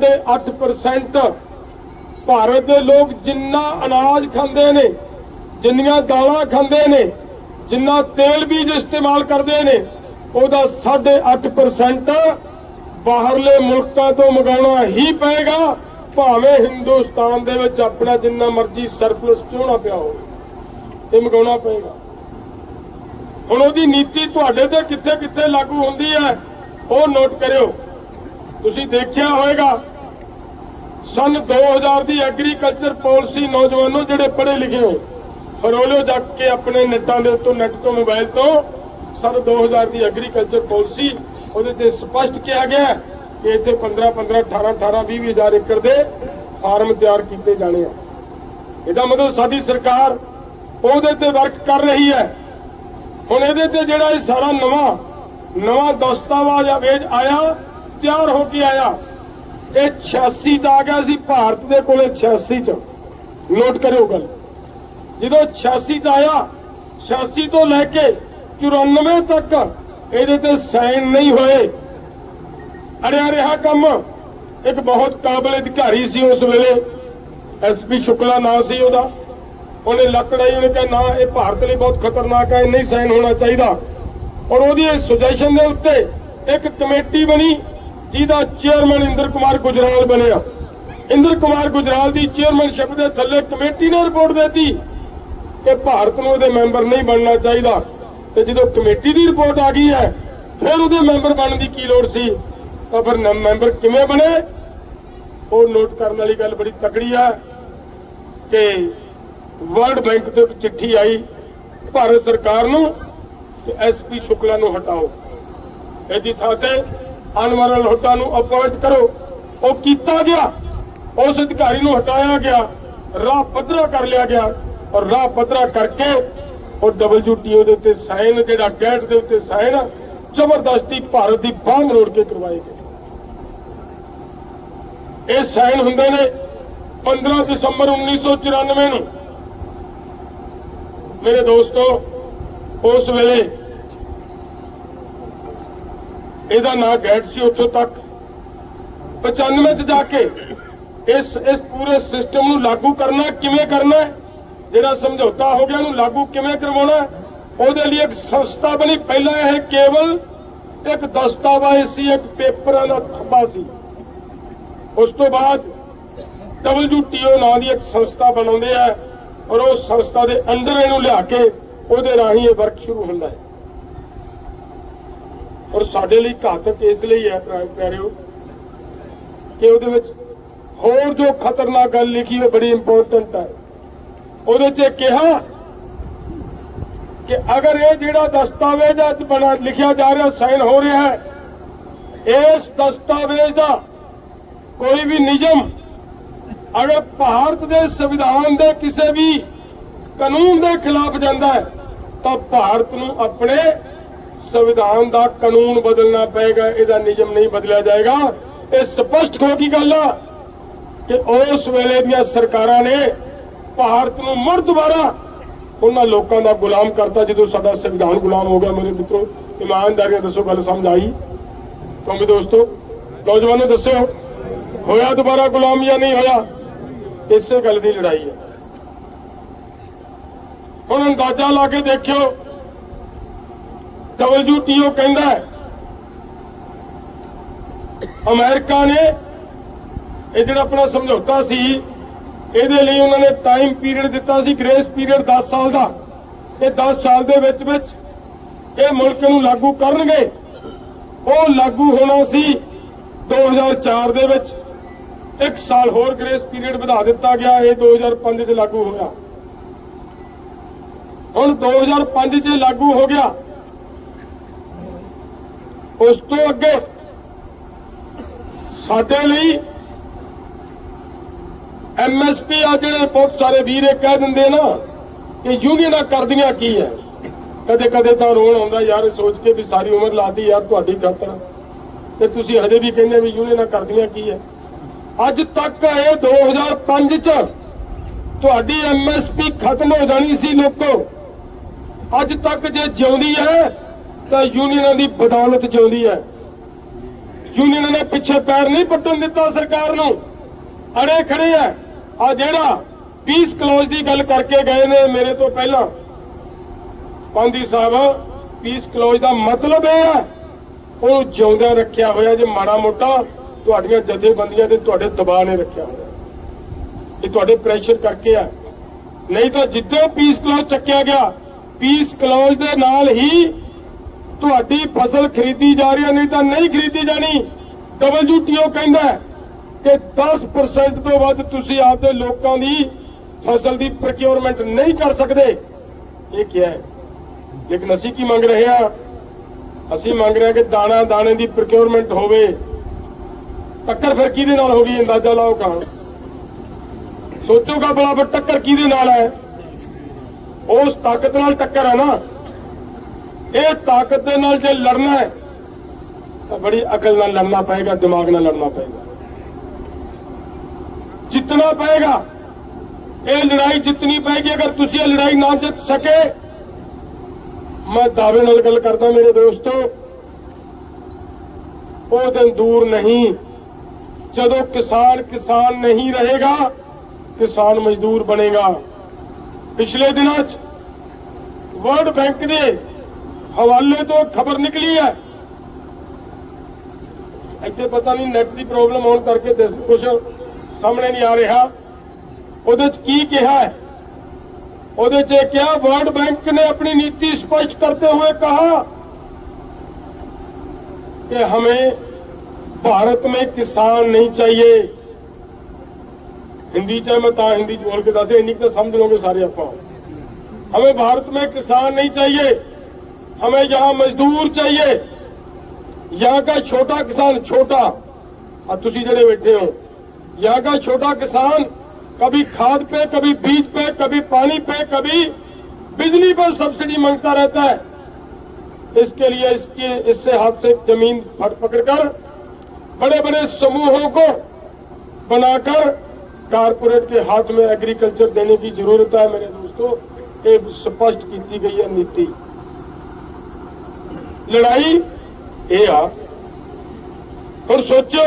8.5% ਭਾਰਤ ਦੇ ਲੋਕ ਜਿੰਨਾ ਅਨਾਜ ਖਾਂਦੇ ਨੇ, ਜਿੰਨੀਆਂ ਦਾਲਾਂ ਖਾਂਦੇ ਨੇ, ਜਿੰਨਾ ਤੇਲ ਬੀਜ ਇਸਤੇਮਾਲ ਕਰਦੇ ਨੇ, ਉਹਦਾ 8.5% ਬਾਹਰਲੇ ਮੁਲਕਾਂ ਤੋਂ ਮੰਗਾਉਣਾ ਹੀ ਪਏਗਾ, ਭਾਵੇਂ ਹਿੰਦੁਸਤਾਨ ਦੇ ਵਿੱਚ ਆਪਣਾ ਜਿੰਨਾ ਮਰਜ਼ੀ ਸਰਪਲਸ ਕਿਉਂ ਨਾ ਪਿਆ ਹੋਵੇ, ਇਹ ਮੰਗਾਉਣਾ ਪਏਗਾ। ਹੁਣ ਉਹਦੀ ਨੀਤੀ ਤੁਹਾਡੇ ਤੇ ਕਿੱਥੇ ਕਿੱਥੇ ਲਾਗੂ ਹੁੰਦੀ ਹੈ ਉਹ ਨੋਟ ਕਰਿਓ। ਤੁਸੀਂ ਦੇਖਿਆ ਹੋਵੇਗਾ ਸਨ 2000 ਦੀ ਐਗਰੀਕਲਚਰ ਪਾਲਿਸੀ, ਨੌਜਵਾਨੋ ਜਿਹੜੇ ਪੜ੍ਹੇ ਲਿਖੇ ਹੋ ਫਰੋਲਿਓ ਜਾ ਕੇ ਆਪਣੇ ਨੈੱਟਾਂ ਦੇ ਉੱਤੋਂ, ਨੈੱਟ ਤੋਂ, ਮੋਬਾਈਲ ਤੋਂ, ਸਨ 2000 ਦੀ ਐਗਰੀਕਲਚਰ ਪਾਲਿਸੀ, ਉਹਦੇ 'ਚ ਸਪਸ਼ਟ ਕਿਹਾ ਗਿਆ ਕਿ ਇੱਥੇ 15-15, 18-18, 20 ਹਜ਼ਾਰ ਏਕੜ ਦੇ ਫਾਰਮ ਤਿਆਰ ਕੀਤੇ ਜਾਣੇ ਆ। ਇਹਦਾ ਮਤਲਬ ਸਾਡੀ ਸਰਕਾਰ ਉਹਦੇ ਤੇ ਵਰਕ ਕਰ ਰਹੀ ਹੈ। ਹੁਣ ਇਹਦੇ ਤੇ ਜਿਹੜਾ ਇਹ ਸਾਰਾ ਨਵਾਂ ਦਸਤਾਵੇਜ਼ ਆਇਆ, ਤਿਆਰ ਹੋ ਕੇ ਆਇਆ, ਇਹ 86 'ਚ ਆ ਗਿਆ ਸੀ ਭਾਰਤ ਦੇ ਕੋਲੇ। 86 'ਚ ਨੋਟ ਕਰਿਓ ਗੱਲ, ਜਦੋਂ 86 'ਚ ਆਇਆ, 86 ਤੋਂ ਲੈ ਕੇ 94 ਤੱਕ ਇਹਦੇ ਤੇ ਸਾਈਨ ਨਹੀਂ ਹੋਏ। ਅੜਿਆ ਰਿਹਾ ਕੰਮ। ਇੱਕ ਬਹੁਤ ਕਾਬਲ ਅਧਿਕਾਰੀ ਸੀ ਉਸ ਵੇਲੇ, SP ਸ਼ੁਕਲਾ ਨਾਂ ਸੀ ਉਹਦਾ, ਉਹਨੇ ਲੱਕੜਾਈ, ਉਹਨੇ ਕਿਹਾ ਨਾ ਇਹ ਭਾਰਤ ਲਈ ਬਹੁਤ ਖਤਰਨਾਕ ਹੈ, ਨਹੀਂ ਸਾਈਨ ਹੋਣਾ ਚਾਹੀਦਾ। ਔਰ ਉਹਦੀ ਇਸ ਸੁਜੈਸ਼ਨ ਦੇ ਉੱਤੇ ਇੱਕ ਕਮੇਟੀ ਬਣੀ ਜਿਹਦਾ ਚੇਅਰਮੈਨ ਇੰਦਰ ਕੁਮਾਰ ਗੁਜਰਾਲ ਬਣਿਆ। ਇੰਦਰ ਕੁਮਾਰ ਗੁਜਰਾਲ ਦੀ ਚੇਅਰਮੈਨਸ਼ਿਪ ਦੇ ਥੱਲੇ ਕਮੇਟੀ ਨੇ ਰਿਪੋਰਟ ਦਿੱਤੀ ਕਿ ਭਾਰਤ ਨੂੰ ਉਹਦੇ ਮੈਂਬਰ ਨਹੀਂ ਬਣਨਾ ਚਾਹੀਦਾ। ਤੇ ਜਦੋਂ ਕਮੇਟੀ ਦੀ ਰਿਪੋਰਟ ਆ ਗਈ ਹੈ ਫਿਰ ਉਹਦੇ ਮੈਂਬਰ ਬਣਨ ਦੀ ਕੀ ਲੋੜ ਸੀ, ਤਾਂ ਫਿਰ ਮੈਂਬਰ ਕਿਵੇਂ ਬਣੇ ਉਹ ਨੋਟ ਕਰਨ ਵਾਲੀ ਗੱਲ ਬੜੀ ਤਕੜੀ ਹੈ ਕਿ ਵਰਲਡ ਬੈਂਕ ਤੋਂ ਇੱਕ ਚਿੱਠੀ ਆਈ ਭਾਰਤ ਸਰਕਾਰ ਨੂੰ ਕਿ SP ਸ਼ੁਕਲਾ ਨੂੰ ਹਟਾਓ, ਇਹਦੀ ਥਾਂ ਤੇ ਅਨਵਰਲ ਹੁੱਡਾ ਨੂੰ ਅਪਾਇੰਟ ਕਰੋ। ਉਹ ਕੀਤਾ ਗਿਆ, ਉਸ ਅਧਿਕਾਰੀ ਨੂੰ ਹਟਾਇਆ ਗਿਆ, ਰਾਹ ਪੱਧਰਾ ਕਰ ਲਿਆ ਗਿਆ, ਔਰ ਰਾਹ ਪੱਧਰਾ ਕਰਕੇ ਉਹ WTO ਦੇ ਉੱਤੇ ਸਾਈਨ, ਜਿਹੜਾ ਗੈਟ ਦੇ ਉੱਤੇ ਸਾਈਨ ਜ਼ਬਰਦਸਤੀ ਭਾਰਤ ਦੀ ਬਾਂਹ ਮਰੋੜ ਕੇ ਕਰਵਾਏ ਗਏ। ਇਹ ਸਾਈਨ ਹੁੰਦੇ ਨੇ 15 ਦਸੰਬਰ 1994 ਨੂੰ। ਮੇਰੇ ਦੋਸਤੋ, ਉਸ ਵੇਲੇ ਇਹਦਾ ਨਾਂ ਗੈਟ ਸੀ। ਉੱਥੋਂ ਤੱਕ 95 'ਚ ਜਾ ਕੇ ਇਸ ਪੂਰੇ ਸਿਸਟਮ ਨੂੰ ਲਾਗੂ ਕਰਨਾ ਕਿਵੇਂ ਕਰਨਾ, ਜਿਹੜਾ ਸਮਝੌਤਾ ਹੋ ਗਿਆ ਉਹਨੂੰ ਲਾਗੂ ਕਿਵੇਂ ਕਰਵਾਉਣਾ, ਉਹਦੇ ਲਈ ਇੱਕ ਸੰਸਥਾ ਬਣੀ। ਪਹਿਲਾਂ ਇਹ ਕੇਵਲ ਇੱਕ ਦਸਤਾਵੇਜ਼ ਸੀ, ਇੱਕ ਪੇਪਰਾਂ ਦਾ ਥੱਬਾ ਸੀ। ਉਸ ਤੋਂ ਬਾਅਦ WTO ਨਾਂ ਦੀ ਇੱਕ ਸੰਸਥਾ ਬਣਾਉਂਦੇ ਆ, ਔਰ ਉਹ ਸੰਸਥਾ ਦੇ ਅੰਦਰ ਇਹਨੂੰ ਲਿਆ ਕੇ ਉਹਦੇ ਰਾਹੀਂ ਇਹ ਵਰਕ ਸ਼ੁਰੂ ਹੁੰਦਾ ਹੈ। ਔਰ ਸਾਡੇ ਲਈ ਘਾਤਕ ਇਸ ਲਈ ਹੈ ਪਿਆਰਿਓ ਕਿ ਉਹਦੇ ਵਿੱਚ ਹੋਰ ਜੋ ਖਤਰਨਾਕ ਗੱਲ ਲਿਖੀ ਹੈ ਬੜੀ ਇੰਪੋਰਟੈਂਟ ਹੈ। ਉਹਦੇ 'ਚ ਕਿਹਾ ਕਿ ਅਗਰ ਇਹ ਜਿਹੜਾ ਦਸਤਾਵੇਜ਼ ਅੱਜ ਲਿਖਿਆ ਜਾ ਰਿਹਾ, ਸਾਈਨ ਹੋ ਰਿਹਾ ਹੈ, ਇਸ ਦਸਤਾਵੇਜ਼ ਦਾ ਕੋਈ ਵੀ ਨਿਯਮ ਅਗਰ ਭਾਰਤ ਦੇ ਸੰਵਿਧਾਨ ਦੇ ਕਿਸੇ ਵੀ ਕਾਨੂੰਨ ਦੇ ਖਿਲਾਫ ਜਾਂਦਾ ਹੈ ਤਾਂ ਭਾਰਤ ਨੂੰ ਆਪਣੇ ਸੰਵਿਧਾਨ ਦਾ ਕਾਨੂੰਨ ਬਦਲਣਾ ਪਏਗਾ, ਇਹਦਾ ਨਿਯਮ ਨਹੀਂ ਬਦਲਿਆ ਜਾਏਗਾ। ਇਹ ਸਪਸ਼ਟ ਹੋ ਗਈ ਗੱਲ ਆ ਕਿ ਉਸ ਵੇਲੇ ਦੀਆਂ ਸਰਕਾਰਾਂ ਨੇ ਭਾਰਤ ਨੂੰ ਮੁੜ ਦੁਬਾਰਾ ਉਹਨਾਂ ਲੋਕਾਂ ਦਾ ਗੁਲਾਮ ਕਰਤਾ ਜਦੋਂ ਸਾਡਾ ਸੰਵਿਧਾਨ ਗੁਲਾਮ ਹੋ ਗਿਆ। ਮੇਰੇ ਮਿੱਤਰੋ, ਇਮਾਨਦਾਰੀ ਨਾਲ ਦੱਸੋ, ਗੱਲ ਸਮਝ ਆਈ? ਕਿਉਂਕਿ ਦੋਸਤੋ, ਨੌਜਵਾਨੋ ਦੱਸੋ, ਹੋਇਆ ਦੁਬਾਰਾ ਗੁਲਾਮ ਜਾਂ ਨਹੀਂ ਹੋਇਆ? ਇਸੇ ਗੱਲ ਦੀ ਲੜਾਈ ਹੈ। ਹੁਣ ਅੰਦਾਜ਼ਾ ਲਾ ਕੇ ਦੇਖਿਓ, WTO ਕਹਿੰਦਾ ਹੈ ਅਮਰੀਕਾ ਨੇ ਇਹ ਜਿਹੜਾ ਆਪਣਾ ਸਮਝੌਤਾ ਸੀ ਇਹਦੇ ਲਈ ਉਹਨਾਂ ਨੇ ਟਾਈਮ ਪੀਰੀਅਡ ਦਿੱਤਾ ਸੀ, ਗ੍ਰੇਸ ਪੀਰੀਅਡ 10 ਸਾਲ ਦਾ। ਇਹ 10 ਸਾਲ ਦੇ ਵਿੱਚ ਇਹ ਮੁਲਕ ਨੂੰ ਲਾਗੂ ਕਰਨਗੇ। ਉਹ ਲਾਗੂ ਹੋਣਾ ਸੀ 2004 ਦੇ ਵਿੱਚ, 1 ਸਾਲ ਹੋਰ ਗ੍ਰੇਸ ਪੀਰੀਅਡ ਵਧਾ ਦਿੱਤਾ ਗਿਆ। ਇਹ 2005 ਚ ਲਾਗੂ ਹੋਇਆ। ਹੁਣ 2005 ਚ ਲਾਗੂ ਹੋ ਗਿਆ। ਉਸ ਤੋਂ ਅੱਗੇ ਸਾਡੇ ਲਈ MSP ਆ ਜਿਹੜੇ ਬਹੁਤ ਸਾਰੇ ਵੀਰ ਇਹ ਕਹਿ ਦਿੰਦੇ ਨਾ ਕਿ ਯੂਨੀਅਨਾਂ ਕਰਦੀਆਂ ਕੀ ਹੈ। ਕਦੇ ਕਦੇ ਤਾਂ ਰੋਣ ਆਉਂਦਾ ਯਾਰ ਸੋਚ ਕੇ ਵੀ ਸਾਰੀ ਉਮਰ ਲਾਤੀ ਯਾਰ ਤੁਹਾਡੀ ਖਾਤਰ, ਤੇ ਤੁਸੀਂ ਹਜੇ ਵੀ ਕਹਿੰਦੇ ਵੀ ਯੂਨੀਅਨਾਂ ਕਰਦੀਆਂ ਕੀ ਹੈ। ਅੱਜ ਤੱਕ ਇਹ 2005 ਚ ਤੁਹਾਡੀ MSP ਖਤਮ ਹੋ ਜਾਣੀ ਸੀ ਲੋਕੋ। ਅੱਜ ਤੱਕ ਜੇ ਜਿਉਂਦੀ ਹੈ ਤਾਂ ਯੂਨੀਅਨਾਂ ਦੀ ਬਦੌਲਤ ਜਿਉਂਦੀ ਹੈ। ਯੂਨੀਅਨਾਂ ਨੇ ਪਿੱਛੇ ਪੈਰ ਨਹੀਂ ਪੱਟਣ ਦਿੱਤਾ ਸਰਕਾਰ ਨੂੰ, ਅੜੇ ਖੜੇ ਆ। ਆ ਜਿਹੜਾ ਪੀਸ ਕਲੌਜ਼ ਦੀ ਗੱਲ ਕਰਕੇ ਗਏ ਨੇ ਮੇਰੇ ਤੋਂ ਪਹਿਲਾਂ ਪਾਂਦੀ ਸਾਹਿਬ, ਪੀਸ ਕਲੌਜ਼ ਦਾ ਮਤਲਬ ਇਹ ਹੈ ਉਹ ਜਿਉਂਦਿਆਂ ਰੱਖਿਆ ਹੋਇਆ। ਜੇ ਮਾੜਾ ਮੋਟਾ ਤੁਹਾਡੀਆਂ ਜਥੇਬੰਦੀਆਂ ਤੇ ਤੁਹਾਡੇ ਦਬਾਅ ਨੇ ਰੱਖਿਆ ਹੋਇਆ, ਇਹ ਤੁਹਾਡੇ ਪ੍ਰੈਸ਼ਰ ਕਰਕੇ ਆ। ਨਹੀਂ ਤਾਂ ਜਿੱਦੋਂ ਪੀਸ ਕਲੌਜ਼ ਚੱਕਿਆ ਗਿਆ, ਪੀਸ ਕਲੌਜ਼ ਦੇ ਨਾਲ ਹੀ ਤੁਹਾਡੀ ਫਸਲ ਖਰੀਦੀ ਜਾ ਰਹੀ ਹੈ, ਨਹੀਂ ਤਾਂ ਨਹੀਂ ਖਰੀਦੀ ਜਾਣੀ। WTO ਕਹਿੰਦਾ ਕਿ 10% ਤੋਂ ਵੱਧ ਤੁਸੀਂ ਆਪਦੇ ਲੋਕਾਂ ਦੀ ਫਸਲ ਦੀ ਪ੍ਰੋਕਿਉਰਮੈਂਟ ਨਹੀਂ ਕਰ ਸਕਦੇ। ਇਹ ਕੀ ਹੈ? ਲੇਕਿਨ ਅਸੀਂ ਕੀ ਮੰਗ ਰਹੇ ਹਾਂ? ਅਸੀਂ ਮੰਗ ਰਹੇ ਹਾਂ ਕਿ ਦਾਣਾ ਦਾਣੇ ਦੀ ਪ੍ਰੋਕਿਉਰਮੈਂਟ ਹੋਵੇ। ਟੱਕਰ ਫਿਰ ਕਿਹਦੇ ਨਾਲ ਹੋਗੀ? ਅੰਦਾਜ਼ਾ ਲਾਓ ਕਹਾਂ, ਸੋਚੋਗਾ ਬਰਾਬਰ ਟੱਕਰ ਕਿਹਦੇ ਨਾਲ ਹੈ? ਉਸ ਤਾਕਤ ਨਾਲ ਟੱਕਰ ਹੈ ਨਾ। ਇਹ ਤਾਕਤ ਦੇ ਨਾਲ ਜੇ ਲੜਨਾ ਹੈ ਤਾਂ ਬੜੀ ਅਕਲ ਨਾਲ ਲੜਨਾ ਪਏਗਾ, ਦਿਮਾਗ ਨਾਲ ਲੜਨਾ ਪਏਗਾ, ਜਿੱਤਣਾ ਪਏਗਾ। ਇਹ ਲੜਾਈ ਜਿੱਤਣੀ ਪਏਗੀ। ਅਗਰ ਤੁਸੀਂ ਇਹ ਲੜਾਈ ਨਾ ਜਿੱਤ ਸਕੇ, ਮੈਂ ਦਾਅਵੇ ਨਾਲ ਗੱਲ ਕਰਦਾ ਮੇਰੇ ਦੋਸਤੋ, ਉਹ ਦਿਨ ਦੂਰ ਨਹੀਂ ਜਦੋਂ ਕਿਸਾਨ ਨਹੀਂ ਰਹੇਗਾ, ਕਿਸਾਨ ਮਜ਼ਦੂਰ ਬਣੇਗਾ। ਪਿਛਲੇ ਦਿਨਾਂ 'ਚ ਵਰਲਡ ਬੈਂਕ ਦੇ ਹਵਾਲੇ ਤੋਂ ਖਬਰ ਨਿਕਲੀ ਹੈ, ਇੱਥੇ ਪਤਾ ਨਹੀਂ ਨੈਟ ਦੀ ਪ੍ਰੋਬਲਮ ਹੋਣ ਕਰਕੇ ਕੁਝ ਸਾਹਮਣੇ ਨਹੀਂ ਆ ਰਿਹਾ। ਉਹਦੇ 'ਚ ਕੀ ਕਿਹਾ ਹੈ? ਉਹਦੇ 'ਚ ਕਿਹਾ वर्ल्ड बैंक ने अपनी नीति स्पष्ट करते हुए कहा कि हमें भारत में किसान नहीं चाहिए। हिंदी चाहे मैं हिंदी बोल के दाते इन्हीं को समझ लोगे सारे आप। हमें भारत में किसान नहीं चाहिए, हमें यहाँ मजदूर चाहिए। यहाँ का छोटा किसान, छोटा तुसी जड़े बैठे हो, यहाँ का छोटा किसान कभी खाद पे, कभी बीज पे, कभी पानी पे, कभी बिजली पर सब्सिडी मांगता रहता है। इसके लिए इससे हाथ से जमीन पकड़कर बड़े बड़े समूहों को बनाकर कारपोरेट के हाथ में एग्रीकल्चर देने की जरूरत है। मेरे दोस्तों, ये स्पष्ट की गई है नीति। लड़ाई ये आ और सोचो,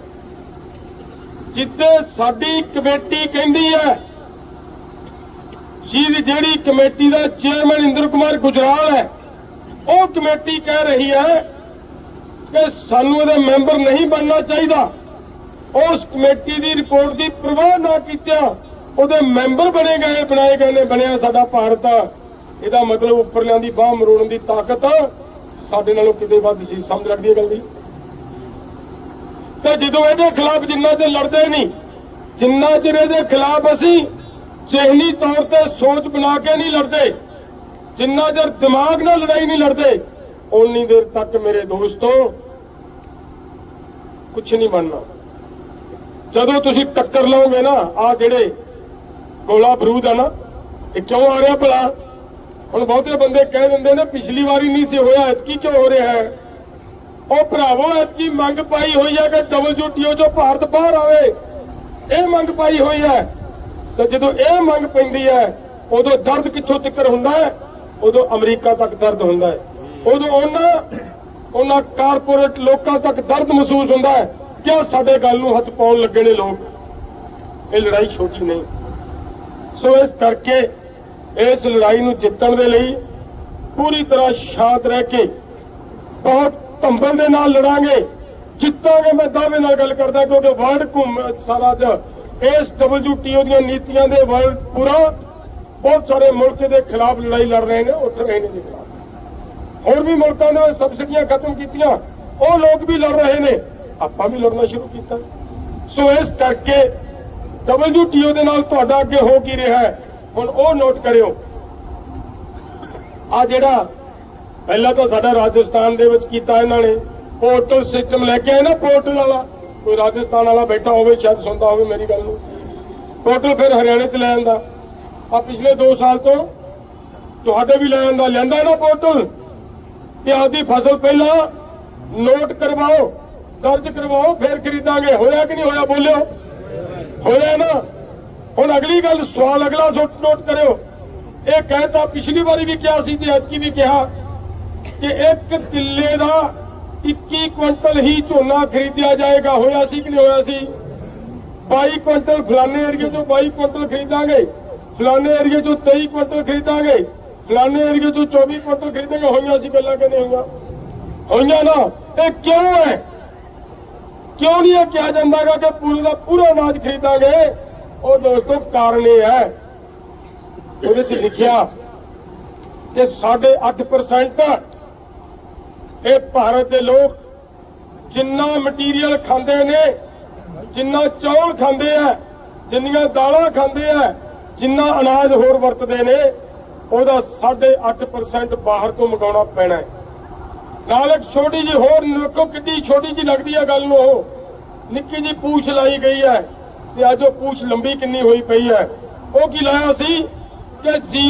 जिथे साडी कमेटी कहती है, जेड़ी कमेटी का चेयरमैन इंद्र कुमार गुजराल है, वो कमेटी कह रही है कि सानू इहदा मैंबर नहीं बनना चाहिए। उस कमेटी की रिपोर्ट की परवाह ना कीतिया उहदे मैंबर बने गए, बनाए गए ने, बनया साडा भारत। इहदा मतलब उपरलियां दी बाह मरोड़न की ताकत साडे नालों किते वध सी। समझ लगदी है गल दी। तो जदों इहदे खिलाफ जिन्ना चिर लड़दे नहीं, जिन्ना चिर इहदे खिलाफ असीं जहनी तौर पर सोच बना के नहीं लड़ते, जिन्ना चिर दिमाग नाल लड़ाई नहीं लड़ते, उन्नी देर तक मेरे दोस्तों कुछ नहीं बनना। जदों तुसीं टक्कर लाओगे ना, आ जेड़े गोला बरूद है ना, ये क्यों आ रहा भला? ਹੁਣ ਬਹੁਤੇ ਬੰਦੇ ਕਹਿ ਦਿੰਦੇ ਨੇ ਪਿਛਲੀ ਵਾਰੀ ਨਹੀਂ ਸੀ ਹੋਇਆ, ਐਤਕੀ ਕਿਉਂ ਹੋ ਰਿਹਾ ਹੈ? ਉਹ ਭਰਾਵੋ, ਐਤਕੀ ਮੰਗ ਪਾਈ ਹੋਈ ਹੈ ਕਿ WTO ਚੋਂ ਭਾਰਤ ਬਾਹਰ ਆਵੇ। ਇਹ ਮੰਗ ਪਾਈ ਹੋਈ ਹੈ। ਤੇ ਜਦੋਂ ਇਹ ਮੰਗ ਪੈਂਦੀ ਹੈ ਉਦੋਂ ਦਰਦ ਕਿੱਥੋਂ ਤੱਕ ਹੁੰਦਾ ਹੈ? ਉਦੋਂ ਅਮਰੀਕਾ ਤੱਕ ਦਰਦ ਹੁੰਦਾ ਹੈ। ਉਦੋਂ ਉਹਨਾਂ ਕਾਰਪੋਰੇਟ ਲੋਕਾਂ ਤੱਕ ਦਰਦ ਮਹਿਸੂਸ ਹੁੰਦਾ ਹੈ ਕਿ ਸਾਡੇ ਗੱਲ ਨੂੰ ਹੱਥ ਪਾਉਣ ਲੱਗੇ ਨੇ ਲੋਕ। ਇਹ ਲੜਾਈ ਛੋਟੀ ਨਹੀਂ। ਸੋ ਇਸ ਕਰਕੇ ਇਸ ਲੜਾਈ ਨੂੰ ਜਿੱਤਣ ਦੇ ਲਈ ਪੂਰੀ ਤਰ੍ਹਾਂ ਸ਼ਾਂਤ ਰਹਿ ਕੇ ਬਹੁਤ ਧੰਬਲ ਦੇ ਨਾਲ ਲੜਾਂਗੇ। ਜਿੱਤਾਂਗੇ, ਮੈਂ ਦਾਅਵੇ ਨਾਲ ਗੱਲ ਕਰਦਾ, ਕਿਉਂਕਿ ਵਰਲਡ ਘੁੰਮ ਸਾਰਾ ਇਸ WTO ਦੀਆਂ ਨੀਤੀਆਂ ਦੇ ਵਰਲਡ ਪੂਰਾ ਬਹੁਤ ਸਾਰੇ ਮੁਲਕ ਦੇ ਖਿਲਾਫ ਲੜਾਈ ਲੜ ਰਹੇ ਨੇ, ਉੱਠ ਰਹੇ ਨੇ ਦੇ ਖਿਲਾਫ। ਹੋਰ ਵੀ ਮੁਲਕਾਂ ਨੇ ਸਬਸਿਡੀਆਂ ਖਤਮ ਕੀਤੀਆਂ, ਉਹ ਲੋਕ ਵੀ ਲੜ ਰਹੇ ਨੇ, ਆਪਾਂ ਵੀ ਲੜਨਾ ਸ਼ੁਰੂ ਕੀਤਾ। ਸੋ ਇਸ ਕਰਕੇ WTO ਦੇ ਨਾਲ ਤੁਹਾਡਾ ਅੱਗੇ ਹੋ ਕੀ ਰਿਹਾ ਹੈ ਹੁਣ ਉਹ ਨੋਟ ਕਰਿਓ। ਆ ਜਿਹੜਾ ਪਹਿਲਾਂ ਤਾਂ ਸਾਡਾ ਰਾਜਸਥਾਨ ਦੇ ਵਿੱਚ ਕੀਤਾ ਇਹਨਾਂ ਨੇ, ਪੋਰਟਲ ਸਿਸਟਮ ਲੈ ਕੇ ਆਏ ਨਾ, ਪੋਰਟਲ ਵਾਲਾ ਕੋਈ ਰਾਜਸਥਾਨ ਵਾਲਾ ਬੈਠਾ ਹੋਵੇ, ਸ਼ਾਇਦ ਸੁਣਦਾ ਹੋਵੇ ਮੇਰੀ ਗੱਲ ਨੂੰ। ਪੋਰਟਲ ਫਿਰ ਹਰਿਆਣੇ 'ਚ ਲੈ ਜਾਂਦਾ। ਆ ਪਿਛਲੇ 2 ਸਾਲ ਤੋਂ ਤੁਹਾਡੇ ਵੀ ਲੈ ਜਾਂਦਾ, ਲੈਂਦਾ ਨਾ ਪੋਰਟਲ ਕਿ ਆਪਦੀ ਫਸਲ ਪਹਿਲਾਂ ਨੋਟ ਕਰਵਾਓ, ਦਰਜ ਕਰਵਾਓ, ਫਿਰ ਖਰੀਦਾਂਗੇ। ਹੋਇਆ ਕਿ ਨਹੀਂ ਹੋਇਆ? ਬੋਲਿਓ, ਹੋਇਆ ਨਾ। ਹੁਣ ਅਗਲੀ ਗੱਲ, ਸਵਾਲ ਅਗਲਾ ਨੋਟ ਕਰਿਓ। ਇਹ ਕਹਿਤਾ ਪਿਛਲੀ ਵਾਰੀ ਵੀ ਕਿਹਾ ਸੀ ਤੇ ਐਤਕੀ ਵੀ ਕਿਹਾ ਕਿ 1 ਕਿੱਲੇ ਦਾ 21 ਕੁਇੰਟਲ ਹੀ ਝੋਨਾ ਖਰੀਦਿਆ ਜਾਏਗਾ। ਹੋਇਆ ਸੀ ਕਿ ਨਹੀਂ ਹੋਇਆ ਸੀ? 22 ਕੁਇੰਟਲ ਫਲਾਣੇ ਏਰੀਏ ਚੋਂ 22 ਕੁਇੰਟਲ ਖਰੀਦਾਂਗੇ, ਫਲਾਣੇ ਏਰੀਏ ਚੋਂ 23 ਕੁਇੰਟਲ ਖਰੀਦਾਂਗੇ, ਫਲਾਣੇ ਏਰੀਏ ਚੋਂ 24 ਕੁਇੰਟਲ ਖਰੀਦਾਂਗੇ। ਹੋਈਆਂ ਸੀ ਗੱਲਾਂ ਕਿ ਨਹੀਂ ਹੋਈਆਂ? ਹੋਈਆਂ ਨਾ। ਇਹ ਕਿਉਂ ਹੈ? ਕਿਉਂ ਨਹੀਂ ਇਹ ਕਿਹਾ ਜਾਂਦਾਗਾ ਕਿ ਪੂਰੇ ਦਾ ਪੂਰਾ ਅਨਾਜ ਖਰੀਦਾਂਗੇ? ਉਹ ਦੋਸਤੋ ਕਾਰਨ ਇਹ ਹੈ, ਉਹਦੇ 'ਚ ਲਿਖਿਆ ਕਿ 8.5% ਇਹ ਭਾਰਤ ਦੇ ਲੋਕ ਜਿੰਨਾ ਮਟੀਰੀਅਲ ਖਾਂਦੇ ਨੇ, ਜਿੰਨਾ ਚੌਲ ਖਾਂਦੇ ਆ, ਜਿੰਨੀਆਂ ਦਾਲਾਂ ਖਾਂਦੇ ਆ, ਜਿੰਨਾ ਅਨਾਜ ਹੋਰ ਵਰਤਦੇ ਨੇ, ਉਹਦਾ 8.5% ਬਾਹਰ ਤੋਂ ਮੰਗਾਉਣਾ ਪੈਣਾ ਹੈ। ਨਾਲ ਇੱਕ ਛੋਟੀ ਜਿਹੀ ਹੋਰ, ਵੇਖੋ ਕਿੰਨੀ ਛੋਟੀ ਜਿਹੀ ਲੱਗਦੀ ਹੈ ਗੱਲ ਨੂੰ, ਉਹ ਨਿੱਕੀ ਜਿਹੀ ਪੂਛ ਲਾਈ ਗਈ ਹੈ ਤੇ ਅੱਜ ਉਹ ਪੂਛ ਲੰਬੀ ਕਿੰਨੀ ਹੋਈ ਪਈ ਹੈ। ਉਹ ਕੀ ਲਾਇਆ ਸੀ ਕਿ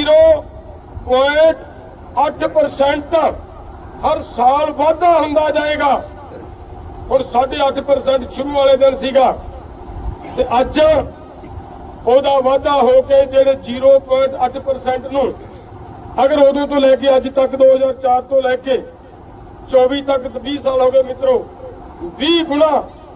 0.8% ਹਰ ਸਾਲ ਵਾਧਾ ਹੁੰਦਾ ਜਾਏਗਾ। ਹੁਣ 8.5% ਸ਼ੁਰੂ ਵਾਲੇ ਦਿਨ ਸੀਗਾ ਤੇ ਅੱਜ ਉਹਦਾ ਵਾਧਾ ਹੋ ਕੇ ਜਿਹੜੇ 0.8% ਨੂੰ ਅਗਰ ਉਦੋਂ ਤੋਂ ਲੈ ਕੇ ਅੱਜ ਤੱਕ 2004 ਤੋਂ ਲੈ ਕੇ 24 ਤੱਕ 20 ਸਾਲ ਹੋ ਗਏ ਮਿੱਤਰੋ, 20 ਗੁਣਾ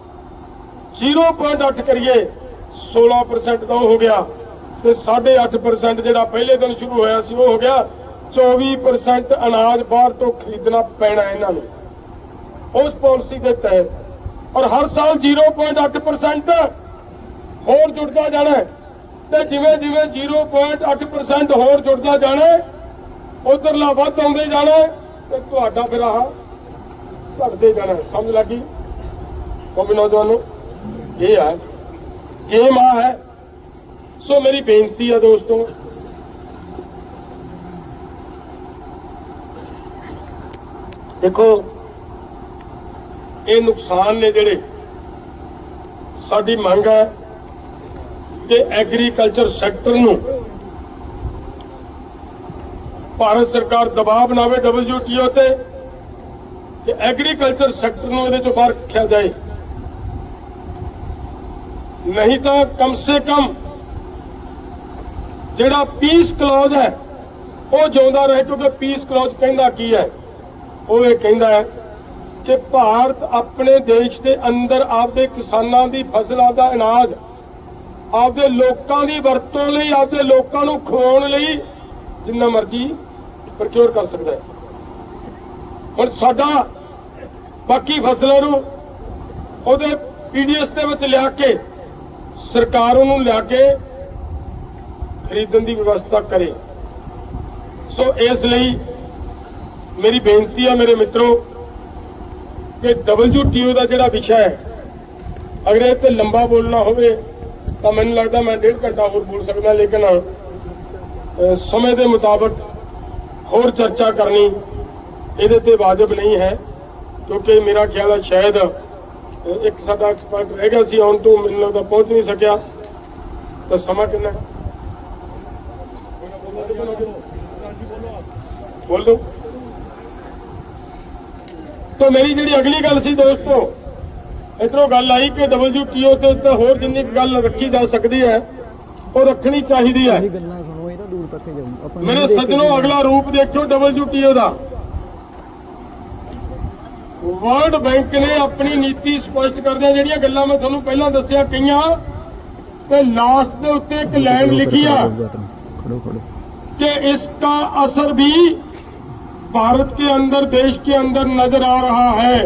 0.8 ਕਰੀਏ 16% ਦਾ ਹੋ ਗਿਆ ਤੇ 8.5% ਜਿਹੜਾ ਪਹਿਲੇ ਦਿਨ ਸ਼ੁਰੂ ਹੋਇਆ ਸੀ ਉਹ ਹੋ ਗਿਆ 24% ਅਨਾਜ ਬਾਹਰ ਤੋਂ ਖਰੀਦਣਾ ਪੈਣਾ ਇਹਨਾਂ ਨੂੰ ਉਸ ਪਾਲਿਸੀ ਦੇ ਤਹਿਤ। ਔਰ ਹਰ ਸਾਲ 0.8% ਹੋਰ ਜੁੜਦਾ ਜਾਣਾ ਤੇ ਜਿਵੇਂ ਜਿਵੇਂ 0.8% ਹੋਰ ਜੁੜਦਾ ਜਾਣਾ ਉਧਰਲਾ ਵੱਧ ਆਉਂਦੇ ਜਾਣਾ ਤੇ ਤੁਹਾਡਾ ਫਿਰ ਆਹ ਘਟਦੇ ਜਾਣਾ। ਸਮਝ ਲੱਗੀ ਕੌਮੀ ਨੌਜਵਾਨੋ? ਇਹ ਹੈ ਗੇਮ ਆ ਹੈ। ਸੋ ਮੇਰੀ ਬੇਨਤੀ ਹੈ ਦੋਸਤੋ, ਦੇਖੋ ਇਹ ਨੁਕਸਾਨ ਨੇ ਜਿਹੜੇ, ਸਾਡੀ ਮੰਗ ਹੈ ਕਿ ਐਗਰੀਕਲਚਰ ਸੈਕਟਰ ਨੂੰ ਭਾਰਤ ਸਰਕਾਰ ਦਬਾਅ ਬਣਾਵੇ WTO ਤੇ ਕਿ ਐਗਰੀਕਲਚਰ ਸੈਕਟਰ ਨੂੰ ਇਹਦੇ ਚੋਂ ਬਾਹਰ ਰੱਖਿਆ ਜਾਏ। ਨਹੀਂ ਤਾਂ ਕਮ ਸੇ ਕਮ ਜਿਹੜਾ ਪੀਸ ਕਲੌਜ਼ ਹੈ ਉਹ ਜਿਉਂਦਾ ਰਹੇ, ਕਿਉਂਕਿ ਪੀਸ ਕਲੌਜ਼ ਕਹਿੰਦਾ ਕੀ ਹੈ? ਉਹ ਇਹ ਕਹਿੰਦਾ ਹੈ ਕਿ ਭਾਰਤ ਆਪਣੇ ਦੇਸ਼ ਦੇ ਅੰਦਰ ਆਪਦੇ ਕਿਸਾਨਾਂ ਦੀ ਫਸਲਾਂ ਦਾ ਅਨਾਜ ਆਪਦੇ ਲੋਕਾਂ ਦੀ ਵਰਤੋਂ ਲਈ, ਆਪਦੇ ਲੋਕਾਂ ਨੂੰ ਖਵਾਉਣ ਲਈ ਜਿੰਨਾ ਮਰਜ਼ੀ ਪ੍ਰਕਿਉਰ ਕਰ ਸਕਦਾ ਹੈ। ਹੁਣ ਸਾਡਾ ਬਾਕੀ ਫਸਲਾਂ ਨੂੰ ਉਹਦੇ PDS ਦੇ ਵਿੱਚ ਲਿਆ ਕੇ ਸਰਕਾਰ ਉਹਨੂੰ ਲਿਆ ਕੇ ਖਰੀਦਣ ਦੀ ਵਿਵਸਥਾ ਕਰੇ। ਸੋ ਇਸ ਲਈ ਮੇਰੀ ਬੇਨਤੀ ਹੈ ਮੇਰੇ ਮਿੱਤਰੋ ਕਿ WTO ਦਾ ਜਿਹੜਾ ਵਿਸ਼ਾ ਹੈ, ਅਗਰ ਇਹ ਤੇ ਲੰਬਾ ਬੋਲਣਾ ਹੋਵੇ ਤਾਂ ਮੈਨੂੰ ਲੱਗਦਾ ਮੈਂ 1.5 ਘੰਟਾ ਹੋਰ ਬੋਲ ਸਕਦਾ, ਲੇਕਿਨ ਸਮੇਂ ਦੇ ਮੁਤਾਬਕ ਹੋਰ ਚਰਚਾ ਕਰਨੀ ਇਹਦੇ ਤੇ ਵਾਜਬ ਨਹੀਂ ਹੈ, ਕਿਉਂਕਿ ਮੇਰਾ ਖਿਆਲ ਹੈ ਸ਼ਾਇਦ ਇੱਕ ਸਾਡਾ ਐਕਸਪਰਟ ਰਹਿ ਗਿਆ ਸੀ, ਆਉਣ ਤੋਂ ਮੈਨੂੰ ਲੱਗਦਾ ਪਹੁੰਚ ਨਹੀਂ ਸਕਿਆ। ਤਾਂ ਸਮਾਂ ਕਿੰਨਾ? बोल दो। तो मेरी जी अगली गल सी दोस्तों, इधरों गल आई कि WTO के उत्ते होर जिन्नी गल रखी जा सकती है वो रखनी चाहिए है। मेरे सज्जनों अगला रूप देखो WTO का। वर्ल्ड बैंक ने अपनी नीति स्पष्ट करदे जिहड़ियां गल्लां मैं तुहानूं पहलां दस्सिया कईयां ते लास्ट दे उत्ते एक लाइन लिखी आ कि इसका असर भी भारत के अंदर, देश के अंदर नजर आ रहा है,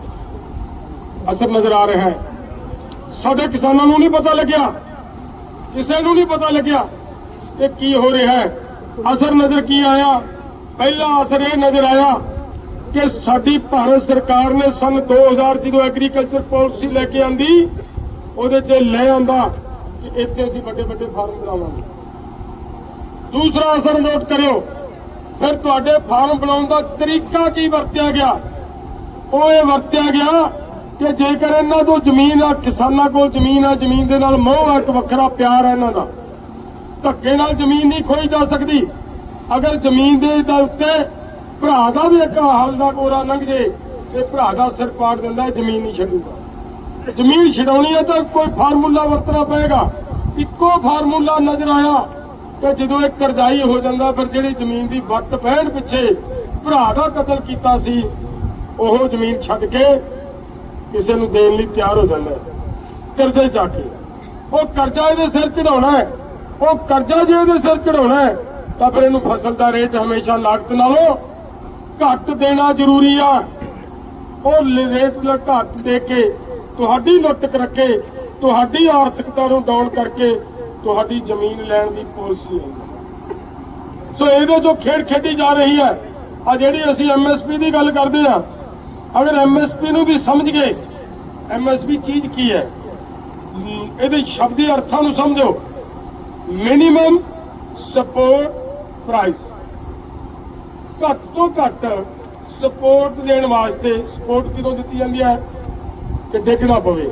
असर नजर आ रहा है। साडे किसानां नूं नहीं पता लग्या, किसी नूं नहीं पता लग्या कि की हो रहा है। असर नजर की आया? पहला असर यह नजर आया कि साडी भारत सरकार ने सन 2000 जो एग्रीकल्चर पॉलिसी लेके आंदी ਉਹਦੇ ਚ ਲੈ ਆਂਦਾ कि इत्थे असीं ਵੱਡੇ ਵੱਡੇ फार्म बनावांगे। दूसरा असर नोट करियो, फिर तुहाडे फार्म बनाउण दा तरीका की वरतिया गया? ਉਹ ਇਹ ਵਰਤਿਆ ਗਿਆ कि जेकर इन्हां ਤੋਂ ਜ਼ਮੀਨ ਆ, किसानां कोल ਜ਼ਮੀਨ आ, ਜ਼ਮੀਨ ਦੇ ਨਾਲ ਮੋਹ ਆ, ਇੱਕ ਵੱਖਰਾ ਪਿਆਰ ਹੈ ਇਹਨਾਂ ਦਾ, ਧੱਕੇ ਨਾਲ ਜ਼ਮੀਨ ਨਹੀਂ ਖੋਈ ਜਾ ਸਕਦੀ। ਅਗਰ ਜ਼ਮੀਨ ਦੇ ਉੱਤੇ ਭਰਾ ਦਾ ਵੀ ਇੱਕ ਹਾਲ ਦਾ ਕੋਰਾ ਲੰਘ ਜੇ ਤੇ ਭਰਾ ਦਾ ਸਿਰ ਪਾੜ ਦਿੰਦਾ, ਜ਼ਮੀਨ ਨਹੀਂ ਛੱਡੂਗਾ। ਜ਼ਮੀਨ ਛਡਾਉਣੀ ਹੈ ਤਾਂ ਕੋਈ ਫਾਰਮੂਲਾ ਵਰਤਣਾ ਪਏਗਾ। ਇੱਕੋ ਫਾਰਮੂਲਾ ਨਜ਼ਰ ਆਇਆ ਕਿ ਜਦੋਂ ਇੱਕ ਕਰਜ਼ਾਈ ਹੋ ਜਾਂਦਾ ਫਿਰ ਜਿਹੜੀ ਜ਼ਮੀਨ ਦੀ ਵੱਟ ਪਹਿਣ ਪਿੱਛੇ ਭਰਾ ਦਾ ਕਤਲ ਕੀਤਾ ਸੀ ਉਹ ਜ਼ਮੀਨ ਛੱਡ ਕੇ ਕਿਸੇ ਨੂੰ ਦੇਣ ਲਈ ਤਿਆਰ ਹੋ ਜਾਂਦਾ ਕਰਜ਼ੇ ਚਾ ਕੇ। ਉਹ ਕਰਜ਼ਾ ਇਹਦੇ ਸਿਰ ਚੜਾਉਣਾ ਹੈ, ਉਹ ਕਰਜ਼ਾ ਜੇ ਇਹਦੇ ਸਿਰ ਚੜਾਉਣਾ ਹੈ ਤਾਂ ਫਿਰ ਇਹਨੂੰ ਫਸਲ ਦਾ ਰੇਟ ਹਮੇਸ਼ਾ ਲਾਗਤ ਨਾਲੋਂ ਘੱਟ ਦੇਣਾ ਜ਼ਰੂਰੀ ਆ। ਉਹ ਰੇਟ ਘੱਟ ਦੇ ਕੇ ਤੁਹਾਡੀ ਲੁੱਟ ਰੱਖੇ, ਤੁਹਾਡੀ ਆਰਥਿਕਤਾ ਨੂੰ ਡਾਊਨ ਕਰਕੇ ਤੁਹਾਡੀ ਜ਼ਮੀਨ ਲੈਣ ਦੀ ਪਾਲਿਸੀ ਹੈ। ਸੋ ਇਹਦੇ ਜੋ ਖੇਡ ਖੇਡੀ ਜਾ ਰਹੀ ਹੈ, ਆ ਜਿਹੜੀ ਅਸੀਂ MSP ਦੀ ਗੱਲ ਕਰਦੇ ਆ, अगर MSP ਨੂੰ ਵੀ ਸਮਝ ਗਏ MSP ਚੀਜ਼ ਕੀ ਹੈ, ਇਹਦੇ ਸ਼ਬਦੀ ਅਰਥਾਂ ਨੂੰ ਸਮਝੋ। ਮਿਨੀਮਮ ਸਪੋਰਟ ਪ੍ਰਾਈਸ, ਘੱਟ ਤੋਂ ਘੱਟ ਸਪੋਰਟ ਦੇਣ ਵਾਸਤੇ। ਸਪੋਰਟ ਕਿਦੋਂ ਦਿੱਤੀ ਜਾਂਦੀ ਹੈ ਕਿ ਡਿੱਗਣਾ ਪਵੇ।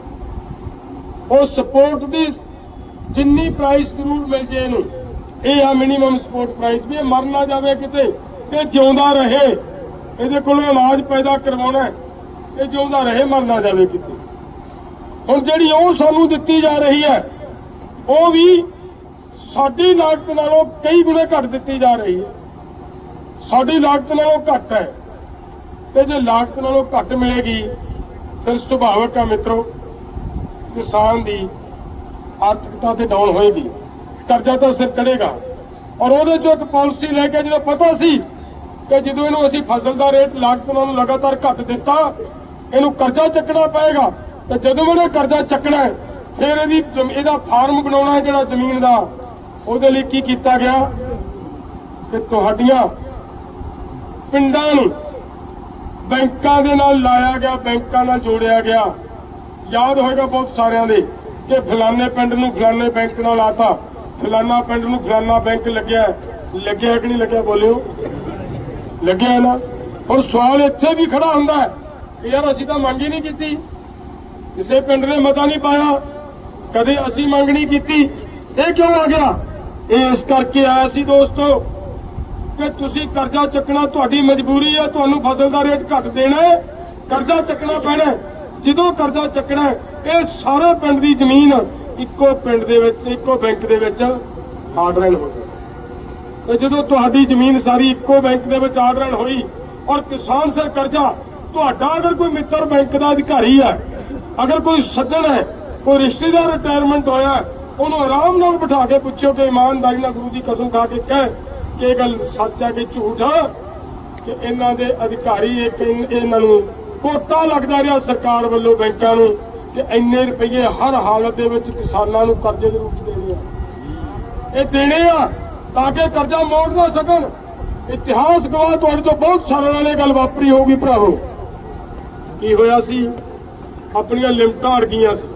ਉਹ ਸਪੋਰਟ ਦੀ ਜਿੰਨੀ ਪ੍ਰਾਈਸ ਜ਼ਰੂਰ ਮਿਲ ਜੇ ਇਹਨੂੰ, ਇਹ ਆ ਮਿਨੀਮਮ ਸਪੋਰਟ ਪ੍ਰਾਈਸ। ਵੀ ਇਹ ਮਰ ਨਾ ਜਾਵੇ ਕਿਤੇ, ਇਹ ਜਿਉਂਦਾ ਰਹੇ, ਇਹਦੇ ਕੋਲੋਂ ਅਨਾਜ ਪੈਦਾ ਕਰਵਾਉਣਾ, ਇਹ ਜਿਉਂਦਾ ਰਹੇ, ਮਰ ਨਾ ਜਾਵੇ ਕਿਤੇ। ਹੁਣ ਜਿਹੜੀ ਉਹ ਸਾਨੂੰ ਦਿੱਤੀ ਜਾ ਰਹੀ ਹੈ ਉਹ ਵੀ ਸਾਡੀ ਲਾਗਤ ਨਾਲੋਂ ਕਈ ਗੁਣੇ ਘੱਟ ਦਿੱਤੀ ਜਾ ਰਹੀ ਹੈ। ਸਾਡੀ ਲਾਗਤ ਨਾਲੋਂ ਘੱਟ ਹੈ ਤੇ ਜੇ ਲਾਗਤ ਨਾਲੋਂ ਘੱਟ ਮਿਲੇਗੀ ਫਿਰ ਸੁਭਾਵਿਕ ਹੈ ਮਿੱਤਰੋ ਕਿਸਾਨ ਦੀ ਆਰਥਿਕਤਾ ਤੇ ਡਾਊਨ ਹੋਏਗੀ, ਕਰਜ਼ਾ ਤਾਂ ਸਿਰ ਚੜੇਗਾ। ਔਰ ਉਹਦੇ ਚੋਂ ਇੱਕ ਪਾਲਿਸੀ ਲੈ ਕੇ ਜਦੋਂ ਪਤਾ ਸੀ ਕਿ ਜਦੋਂ ਇਹਨੂੰ ਅਸੀਂ ਫਸਲ ਦਾ ਰੇਟ ਲਾਗਤ ਨਾਲੋਂ ਲਗਾਤਾਰ ਘੱਟ ਦਿੱਤਾ, ਇਹਨੂੰ ਕਰਜ਼ਾ ਚੱਕਣਾ ਪਏਗਾ। ਤੇ ਜਦੋਂ ਇਹਨੇ ਕਰਜ਼ਾ ਚੱਕਣਾ ਫਿਰ ਇਹਦਾ ਫਾਰਮ ਬਣਾਉਣਾ ਜਿਹੜਾ ਜ਼ਮੀਨ ਦਾ, ਉਹਦੇ ਲਈ ਕੀ ਕੀਤਾ ਗਿਆ ਕਿ ਤੁਹਾਡੀਆਂ ਪਿੰਡਾਂ ਨੂੰ ਬੈਂਕਾਂ ਦੇ ਨਾਲ ਲਾਇਆ ਗਿਆ, ਬੈਂਕਾਂ ਨਾਲ ਜੋੜਿਆ ਗਿਆ। ਯਾਦ ਹੋਏਗਾ ਬਹੁਤ ਸਾਰਿਆਂ ਦੇ ਕਿ ਫਲਾਣੇ ਪਿੰਡ ਨੂੰ ਫਲਾਣੇ ਬੈਂਕ ਨਾਲ ਲਾਤਾ, ਫਲਾਣਾ ਪਿੰਡ ਨੂੰ ਫਲਾਣਾ ਬੈਂਕ ਲੱਗਿਆ ਕਿ ਨਹੀਂ ਲੱਗਿਆ? ਬੋਲਿਓ, ਲੱਗਿਆ ਨਾ। ਹੁਣ ਸਵਾਲ ਇੱਥੇ ਵੀ ਖੜਾ ਹੁੰਦਾ ਹੈ ਕਿ ਯਾਰ ਅਸੀਂ ਤਾਂ ਮੰਗ ਹੀ ਨਹੀਂ ਕੀਤੀ, ਕਿਸੇ ਪਿੰਡ ਨੇ ਮਤਾ ਨਹੀਂ ਪਾਇਆ, ਕਦੇ ਅਸੀਂ ਮੰਗ ਨਹੀਂ ਕੀਤੀ, ਇਹ ਕਿਉਂ ਆ ਗਿਆ? ਇਹ ਇਸ ਕਰਕੇ ਆਇਆ ਸੀ ਦੋਸਤੋ ਕਿ ਤੁਸੀਂ ਕਰਜ਼ਾ ਚੱਕਣਾ ਤੁਹਾਡੀ ਮਜਬੂਰੀ ਹੈ, ਤੁਹਾਨੂੰ ਫਸਲ ਦਾ ਰੇਟ ਘੱਟ ਦੇਣਾ ਹੈ, ਕਰਜ਼ਾ ਚੱਕਣਾ ਪੈਣਾ। ਜਦੋਂ ਕਰਜ਼ਾ ਚੱਕਣਾ ਇਹ ਸਾਰੇ ਪਿੰਡ ਦੀ ਜ਼ਮੀਨ ਇੱਕੋ ਪਿੰਡ ਦੇ ਵਿੱਚ, ਇੱਕੋ ਬੈਂਕ ਦੇ ਵਿੱਚ ਆਰਡਰਨ ਹੋ ਗਈ। ਤੇ ਜਦੋਂ ਤੁਹਾਡੀ ਜ਼ਮੀਨ ਸਾਰੀ ਇੱਕੋ ਬੈਂਕ ਦੇ ਵਿੱਚ ਆਰਡਰਨ ਹੋਈ ਔਰ ਕਿਸਾਨ ਸਿਰ ਕਰਜ਼ਾ, ਤੁਹਾਡਾ ਅਗਰ ਕੋਈ ਮਿੱਤਰ ਬੈਂਕ ਦਾ ਅਧਿਕਾਰੀ ਹੈ, ਅਗਰ ਕੋਈ ਸੱਜਣ ਹੈ, ਕੋਈ ਰਿਸ਼ਤੇਦਾਰ ਰਿਟਾਇਰਮੈਂਟ ਹੋਇਆ, ਉਹਨੂੰ ਆਰਾਮ ਨਾਲ ਬਿਠਾ ਕੇ ਪੁੱਛੋ ਕਿ ਇਮਾਨਦਾਰੀ ਨਾਲ ਗੁਰੂ ਦੀ ਕਸਮ ਖਾ ਕੇ ਕਹਿ ਕਿ ਇਹ ਗੱਲ ਸੱਚ ਹੈ ਕਿ ਝੂਠ ਆ, ਕਿ ਇਹਨਾਂ ਦੇ ਅਧਿਕਾਰੀ ਇਹਨਾਂ ਨੂੰ ਕੋਟਾ ਲੱਗਦਾ ਰਿਹਾ ਸਰਕਾਰ ਵੱਲੋਂ ਬੈਂਕਾਂ ਨੂੰ ਕਿ ਇੰਨੇ ਰੁਪਏ ਹਰ ਹਾਲਤ ਦੇ ਵਿੱਚ ਕਿਸਾਨਾਂ ਨੂੰ ਕਰਜ਼ੇ ਦੇ ਰੂਪ ਦੇਣੇ ਆ, ਇਹ ਦੇਣੇ ਆ ਤਾਂ ਕਿ ਕਰਜ਼ਾ ਮੋੜ ਨਾ ਸਕਣ। ਇਤਿਹਾਸ ਗਵਾਹ ਤੁਹਾਡੇ ਤੋਂ ਬਹੁਤ ਸਾਰਿਆਂ ਨਾਲ ਇਹ ਗੱਲ ਵਾਪਰੀ ਹੋਊਗੀ ਭਰਾਵੋ। ਕੀ ਹੋਇਆ ਸੀ? ਆਪਣੀਆਂ ਲਿਮਟਾਂ ਅੜ ਗਈਆਂ ਸੀ।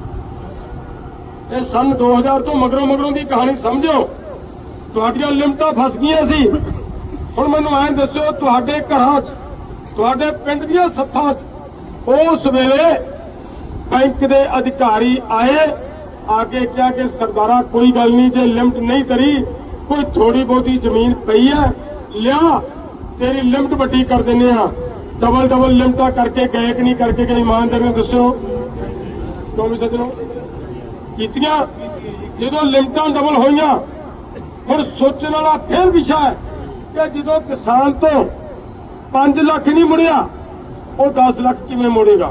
ਇਹ ਸਨ 2000 ਤੋਂ ਮਗਰੋਂ ਦੀ ਕਹਾਣੀ ਸਮਝੋ। ਤੁਹਾਡੀਆਂ ਲਿਮਟਾਂ ਫਸ ਗਈਆਂ ਸੀ। ਹੁਣ ਮੈਨੂੰ ਐਂ ਦੱਸਿਓ, ਤੁਹਾਡੇ ਘਰਾਂ 'ਚ, ਤੁਹਾਡੇ ਪਿੰਡ ਦੀਆਂ ਸੱਥਾਂ 'ਚ ਉਸ ਵੇਲੇ ਬੈਂਕ ਦੇ ਅਧਿਕਾਰੀ ਆਏ, ਆ ਕੇ ਕਿਹਾ ਕਿ ਸਰਦਾਰਾ ਕੋਈ ਗੱਲ ਨਹੀਂ, ਜੇ ਲਿਮਟ ਨਹੀਂ ਕਰੀ, ਕੋਈ ਥੋੜੀ ਬਹੁਤੀ ਜ਼ਮੀਨ ਪਈ ਹੈ, लिया तेरी लिमिट वड्डी कर दिंदे आ। डबल लिमिटा करके गए कि नहीं करके गए, ईमानदारी दस्सो क्यों भी सज्जनों कीतियां। जो लिमिटां डबल होईयां फिर सोचने वाला फिर विषय है कि जो किसान तो 5 लाख नहीं मुड़िया वो 10 लाख किवें मोड़ेगा।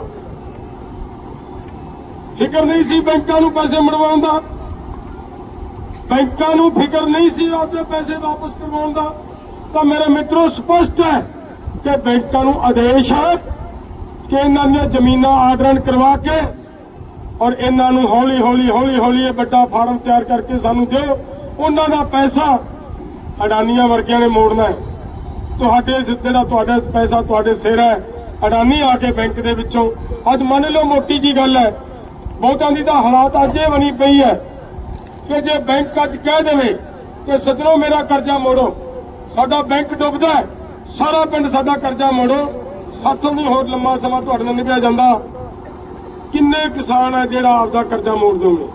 फिक्र नहीं सी बैंकां नूं पैसे मुड़वाउण दा, बैंकां नूं फिक्र नहीं सी आपके पैसे वापस करवाउण दा। तो मेरे मित्रों स्पष्ट है कि बैंकां नूं आदेश है कि इन्हां दीयां जमीनां आर्डरन करवा के और इन्हां नूं हौली हौली बड़ा फार्म तैयार करके सानूं दिओ। उन्हां दा पैसा अडानियां वर्गियां ने मोड़ना है। तुहाडे जिहड़ा तुहाडा पैसा तुहाडे सिर है, अडानी आके बैंक दे विचों अज मन लो मोटी जी गल है, बहुतां दी तां हालात अज ये बनी पई है कि जे बैंक अज कह देवे कि सज्जनों मेरा कर्जा मोड़ो, साडा बैंक डुबदा है, सारा पिंड साडा कर्जा मोड़ो, साथों नहीं होर लंबा समा तुहाडे नाल निभिया जांदा। किन्ने किसान है जिहड़ा आपदा कर्जा मोड़ दोगे।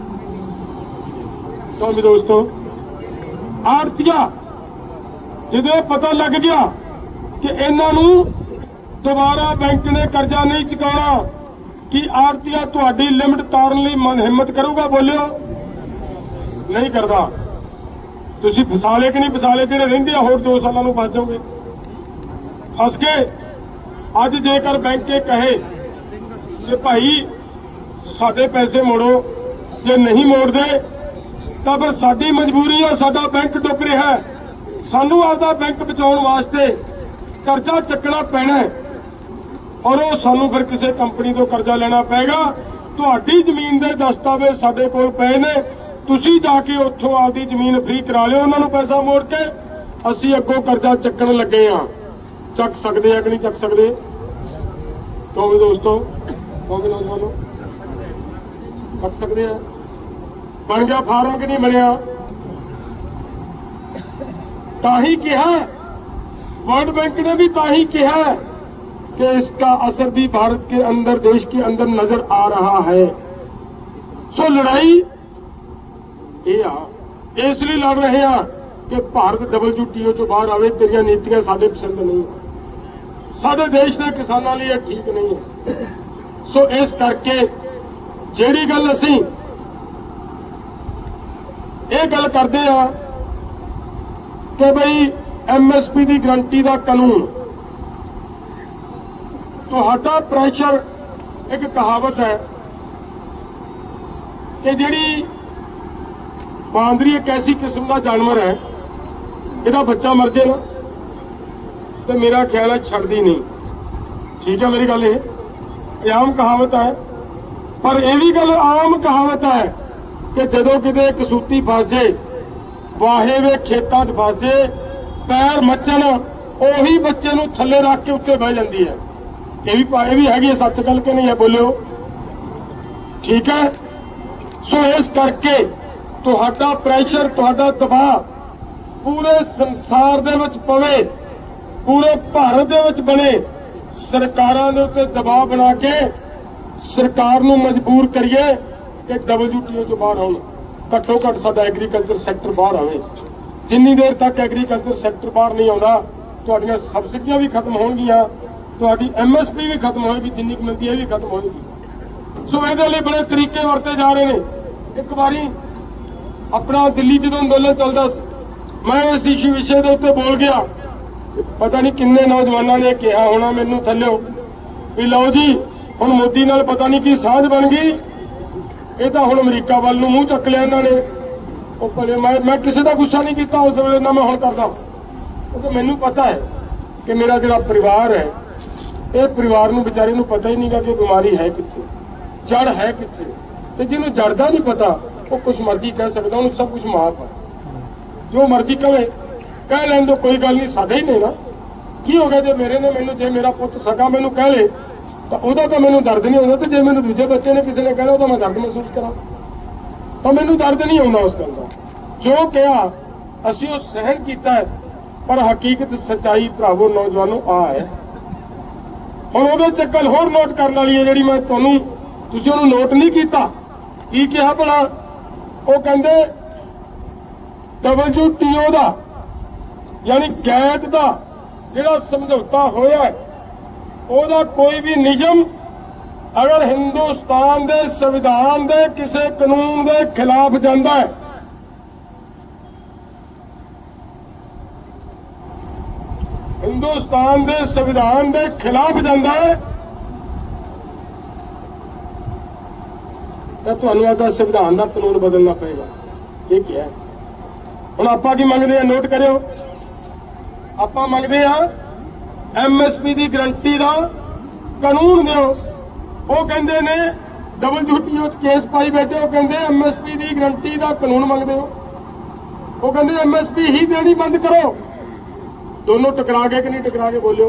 तो भी दोस्तों आड़तिया जो पता लग गया कि इन्हां नूं दोबारा बैंक ने कर्जा नहीं चुकाना कि आड़तिया तुहाडी लिमिट तारन लई मन हिम्मत करूगा? बोलियो नहीं करदा। तुसीं फसाले कि नहीं फसाले, जिहड़े रहिंदे होर 2 सालां नूं फस जाओगे। फस के अज जेकर बैंक के कहे कि भाई साडे पैसे मोड़ो, जे नहीं मोड़दे तो फिर साडी मजबूरी है, साडा बैंक डुब रहा है, सानू आपदा बैंक बचाउण वास्ते कर्जा चकना पैना है और वो सानू फिर किसी कंपनी तो कर्जा लेना पेगा। तुहाडी जमीन के दस्तावेज साडे कोल पए ने, तुसीं जाके उत्थों आपदी जमीन फ्री करा लिओ, उन्हां नूं पैसा मोड़ के असीं अगों कर्जा चकण लगे हां। चक सकदे आ कि नहीं चक सकदे? तो भी दोस्तों नौजवानों चक सकदे आ। बन गया फार्म कि नहीं बनया? ताही कहा वर्ल्ड बैंक ने भी ताही कहा कि इसका असर भी भारत के अंदर, देश के अंदर नजर आ रहा है। सो लड़ाई ये इसलिए लड़ रहे हैं कि भारत WTO चो बाहर आवे। तेरिया नीतियां साडे पसंद नहीं, साडे देश के किसानों लिए ठीक नहीं है। सो इस करके जिहड़ी गल असीं ये गल करते हैं कि भाई MSP की गारंटी का कानून, तुहाडा प्रेशर, एक कहावत है कि जिहड़ी बांदरी एक ऐसी किस्म का जानवर है, इहदा बच्चा मर जाए ना तो मेरा ख्याल है छड़दी नहीं। ठीक है मेरी गल, ये आम कहावत है, पर यह भी गल आम कहावत है कि जदों किते कसूती फस जाए, वाहे वे खेतां 'च फस जाए, पैर मचन, ओही बच्चे नूं थल्ले रख के उत्ते बह जाती है। ये भी हैगी सच गल कि नहीं है? बोलियो ठीक है। सो इस करके तुहाडा प्रेशर, तुहाडा दबाव पूरे संसार दे विच पवे, पूरे भारत दे विच बने, सरकारां दे उत्ते दबाव बना के सरकार नूं मजबूर करिए कि WTO चो बाहर आउण, घट्टो घट्ट साडा एग्रीकल्चर सैक्टर बाहर आवे। जिन्नी देर तक एग्रीकल्चर सैक्टर बाहर नहीं आउंदा, तुहाडीआं सबसिडियां भी खत्म होणगीआं, तुहाडी MSP भी खत्म होएगी, जिन्नी मिलती है भी खत्म होएगी। सो इहदे लई बड़े तरीके वरते जा रहे ने। एक बारी अपना दिल्ली जो अंदोलन चलता, मैं इस इशू विषय के उत्ते बोल गया, पता नहीं किन्ने नौजवानों ने कहा होना मैनू थल्लो भी लो जी हुण मोदी नाल पता नहीं की साझ बन गई, ये तो हुण अमरीका वाल नूं मूँह चक लिया इन्होंने। मैं किसी का गुस्सा नहीं किया उस वेले ना मैं हुण करदा, क्योंकि मैनू पता है कि मेरा जिहड़ा परिवार है, ये परिवार नूं बेचारे नूं पता ही नहीं कि बीमारी है कित्थे, जड़ है कित्थे। ते जिन्हों जड़ दा नहीं पता वो कुछ मर्जी कह सकता, उन्हें सब कुछ माफ है, जो मर्जी कहे कह लैन दो, कोई गल नहीं, साडे ही नहीं ना। की हो गया जे मेरे ने मैनू, जे मेरा पुत सगा मैनू कह ले तो वह तो मैनू दर्द नहीं होता, तो जे मैनू दूजे बच्चे ने किसी ने कहना तो मैं दर्द महसूस करा, तो मैनू दर्द नहीं होता उस गल का। जो कहा असीं वो सहन किया है, पर हकीकत सच्चाई भरावो नौजवानों आ है। हुण उहदे च गल होर नोट करन वाली है, जिहड़ी मैं तुहानूं, तुसीं उहनूं नोट नहीं कीता। की कहा भला? वो कहंदे WTO दा यानी कैद का जिहड़ा समझौता होया है ਉਹਦਾ कोई भी नियम अगर हिंदुस्तान के संविधान के किसी कानून के खिलाफ जाता है, हिंदुस्तान के संविधान के खिलाफ जाता है, तो तुहानू आपदा संविधान का कानून बदलना पड़ेगा। ये क्या है? हुण आपां की मंगदे हैं, नोट करियो, आपां मंगदे हैं MSP की गारंटी का कानून दिओ। वो कहते ने WTO केस पाई बैठे, वो कहते MSP की गारंटी का कानून मंगते हो, वो कहते MSP ही देनी बंद करो। दोनों टकरा गए कि नहीं टकरा के बोलो,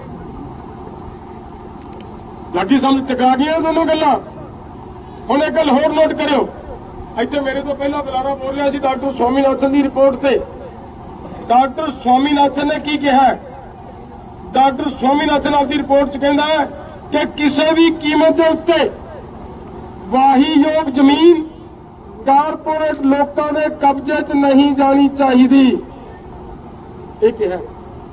लागी समझ टकरा गई दोनों गल्लां। हुण एक गल होर नोट करियो, इत्थे मेरे तो पहला बुलारा बोल रहा सी डॉक्टर स्वामीनाथन की रिपोर्ट से। डॉक्टर स्वामीनाथन ने की कहा है? डॉक्टर स्वामीनाथन आपकी रिपोर्ट च कहता है कि किसी भी कीमत के उत्ते वाहीयोग जमीन कारपोरेट लोगों के कब्जे च नहीं जानी चाहिए। एक है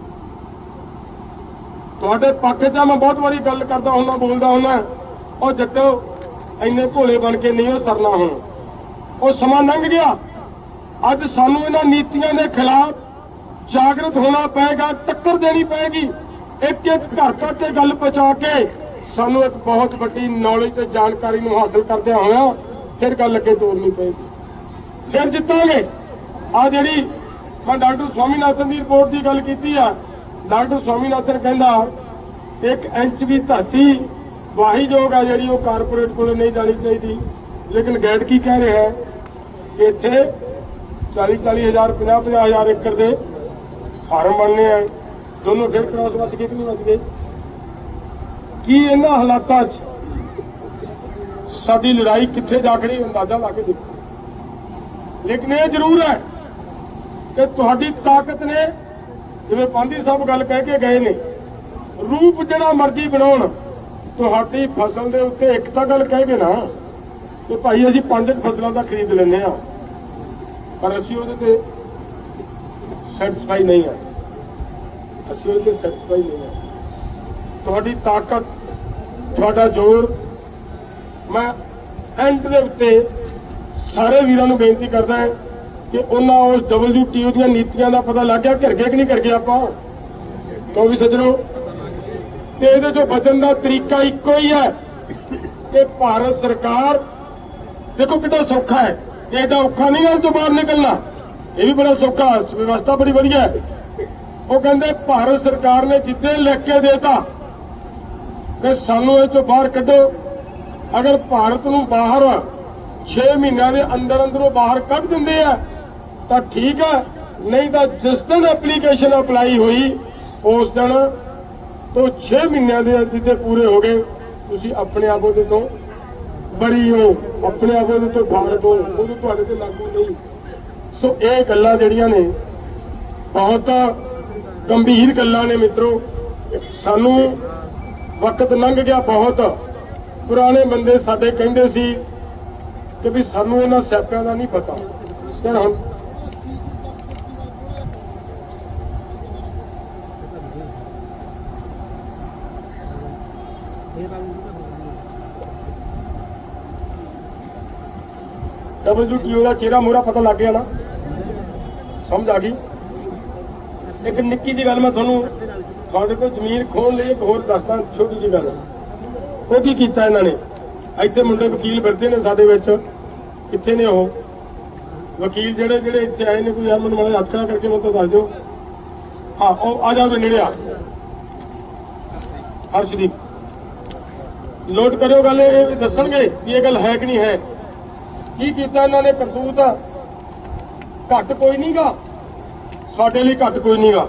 तुहाडे पक्ष च मैं बहुत बारी गल करता हुंदा, बोलता हुंदा, और जट्टो इन्ने भोले बन के नहीं हो सरना। हुण वो समा लंघ गया। अज सानू इन्हां नीतियां के खिलाफ जागृत होना पएगा, टक्कर देनी पएगी। एक एक घर तक के गल पहुंचा के सानू एक बहुत बड़ी नॉलेज ते जानकारी नूं हासिल करदे होया फिर गल अगे तोड़नी पएगी, फिर जितांगे। आ जिहड़ी मैं डॉक्टर स्वामीनाथन की रिपोर्ट की गल कीती आ, डॉक्टर स्वामीनाथन कहंदा 1 इंच भी धरती वाहीयोग है जिहड़ी वो कारपोरेट कोल नहीं जानी चाहिए। लेकिन गैड की कह रहा है कि इत्थे 40-40 हज़ार 50-50 हज़ार एकड़ के फार्म बनने हैं। दोनों फिर क्रॉस बच गए कि नहीं बच गए? कि इन्हां हालातां साडी लड़ाई कित्थे जा खड़ी अंदाजा ला के देखो। लेकिन ये जरूर है कि तुहाडी ताकत ने, जिवें पांधी साहब गल कह के गए ने, रूप जिहड़ा मर्जी बनाउण, तुहाडी फसल दे उत्ते एक तां गल कह के ना कि भाई असीं 5 फसलों का खरीद लैंदे आ, पर असीं उहदे ते सैटिस्फाई नहीं है, असीं उहदे ते सैटिस्फाई नहीं है। तुहाडी ताकत, तुहाडा जोर, मैं एंड दे उत्ते सारे वीरां नूं बेनती करदा है कि उन्हां उस WTO ਦੀਆਂ ਨੀਤੀਆਂ ਦਾ पता लग गया घिर गए कि नहीं घिर गए आपां। तो भी सज्जणों, ते इहदे चों बचण दा तरीका इक्को ही है कि भारत सरकार, देखो कितना सौखा है, ये एडा औखा नहीं है जो बाहर निकलना, ये भी बड़ा सौखा, व्यवस्था बड़ी वधिया है। वो कहते भारत सरकार ने जिद्दे लिख के देता कि सानू इस बाहर कढो, अगर भारत नूं बाहर 6 महीनों के अंदर अंदरों बाहर कढ़ दिंदे है तो ठीक है, नहीं तो जिस दिन एप्लीकेशन अप्लाई हुई उस दिन तो 6 महीनों के जिद्दे पूरे हो गए, तुसीं अपने आप उहदे तों बरी हो, अपने आप उहदे तों भारत हो, उहदे तुहाडे ते लागू नहीं। सो ये गल्लां जिहड़ियां ने बहुत गंभीर गल्लां ने मित्रों। सानू वक्त लंघ गया बहुत। पुराने बंदे साडे कहंदे सी कि भी सानू इन्हां सियापां दा नहीं पता, फिर हुण WTO का चेहरा मोहरा पता लग गया ना, समझ आ गई। एक निक्की जी गल मैं तुहानू को जमीन खोण लई एक होर दसदा, छोटी जी गल। वो की कीता इन्हां ने, इत्थे मुंडे वकील फिरदे ने साडे विच, कित्थे ने वो वकील जेहड़े जेहड़े इत्थे आए ने, कोई मैनूं माड़ा हत्थ करके मैं तो दस दिओ। हाँ आ जाओ नेड़े आ हर्षदीप, नोट करियो गल, ये दसणगे कि ये गल है कि नहीं है। की कीता इन्हां ने करतूत, घट कोई नहीं गा, साडे लई घट कोई नहीं गा,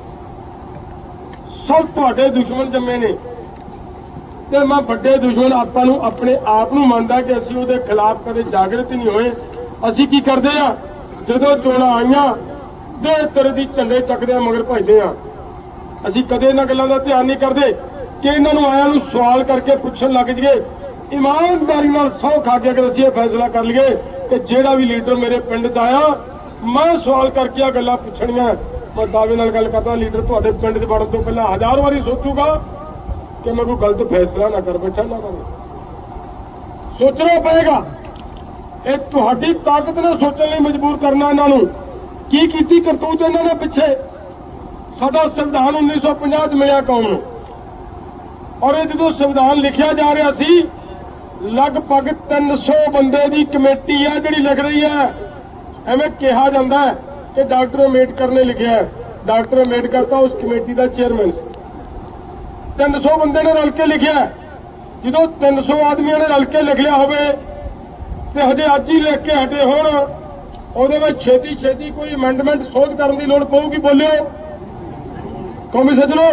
सब तुहाडे दुश्मन जम्मे ने। ते मैं बड़े दुश्मन आपां नूं अपने आप नूं मनदा कि असीं उहदे खिलाफ कदे जागृत नहीं होए। असीं की करदे आ, जदों चोणां आईयां दे तरह दी झंडे चकदे मगर भजदे आ। असीं कदे इन्हां गल्लां दा ध्यान नहीं करदे कि इन्हां नूं आयां नूं सवाल करके पुछण लग जाइए। ईमानदारी नाल सौं खा के अगर असीं फैसला कर लईए कि जिहड़ा भी लीडर मेरे पिंड च आया, मैं सवाल करके आ गल्लां पुछणीआं मैं दावे नाल गल करदा लीडर तुहाडे पिंड च वड़न तो पहला 1000 वारी सोचूगा कि मैं कोई गलत फैसला ना कर बैठा ना करूं। सोचना पएगा, ये तुहाडी ताकत ने सोचने लई मजबूर करना। इन्हां नूं की कीती करतूत इन्हां ने पिछे। साडा संविधान 1950 च मिलिया कौम नूं, और ये जदों संविधान लिखिया जा रहा सी लगभग 300 बंदे दी कमेटी है जिहड़ी लिख रही है। एवें कहा जाता है कि डॉक्टर अंबेडकर ने लिखा है, डॉक्टर अंबेडकर तो उस कमेटी का चेयरमैन से 300 बंदे ने रल के लिखा है। जो 300 आदमियों ने रल के लिख लिया होवे ते हजे अज ही लिख के हटे होण, ਉਹਦੇ ਵਿੱਚ ਛੇਤੀ ਛੇਤੀ कोई अमेंडमेंट सोध करने की लोड़ पऊगी। बोलियो कौमी सज्जनों,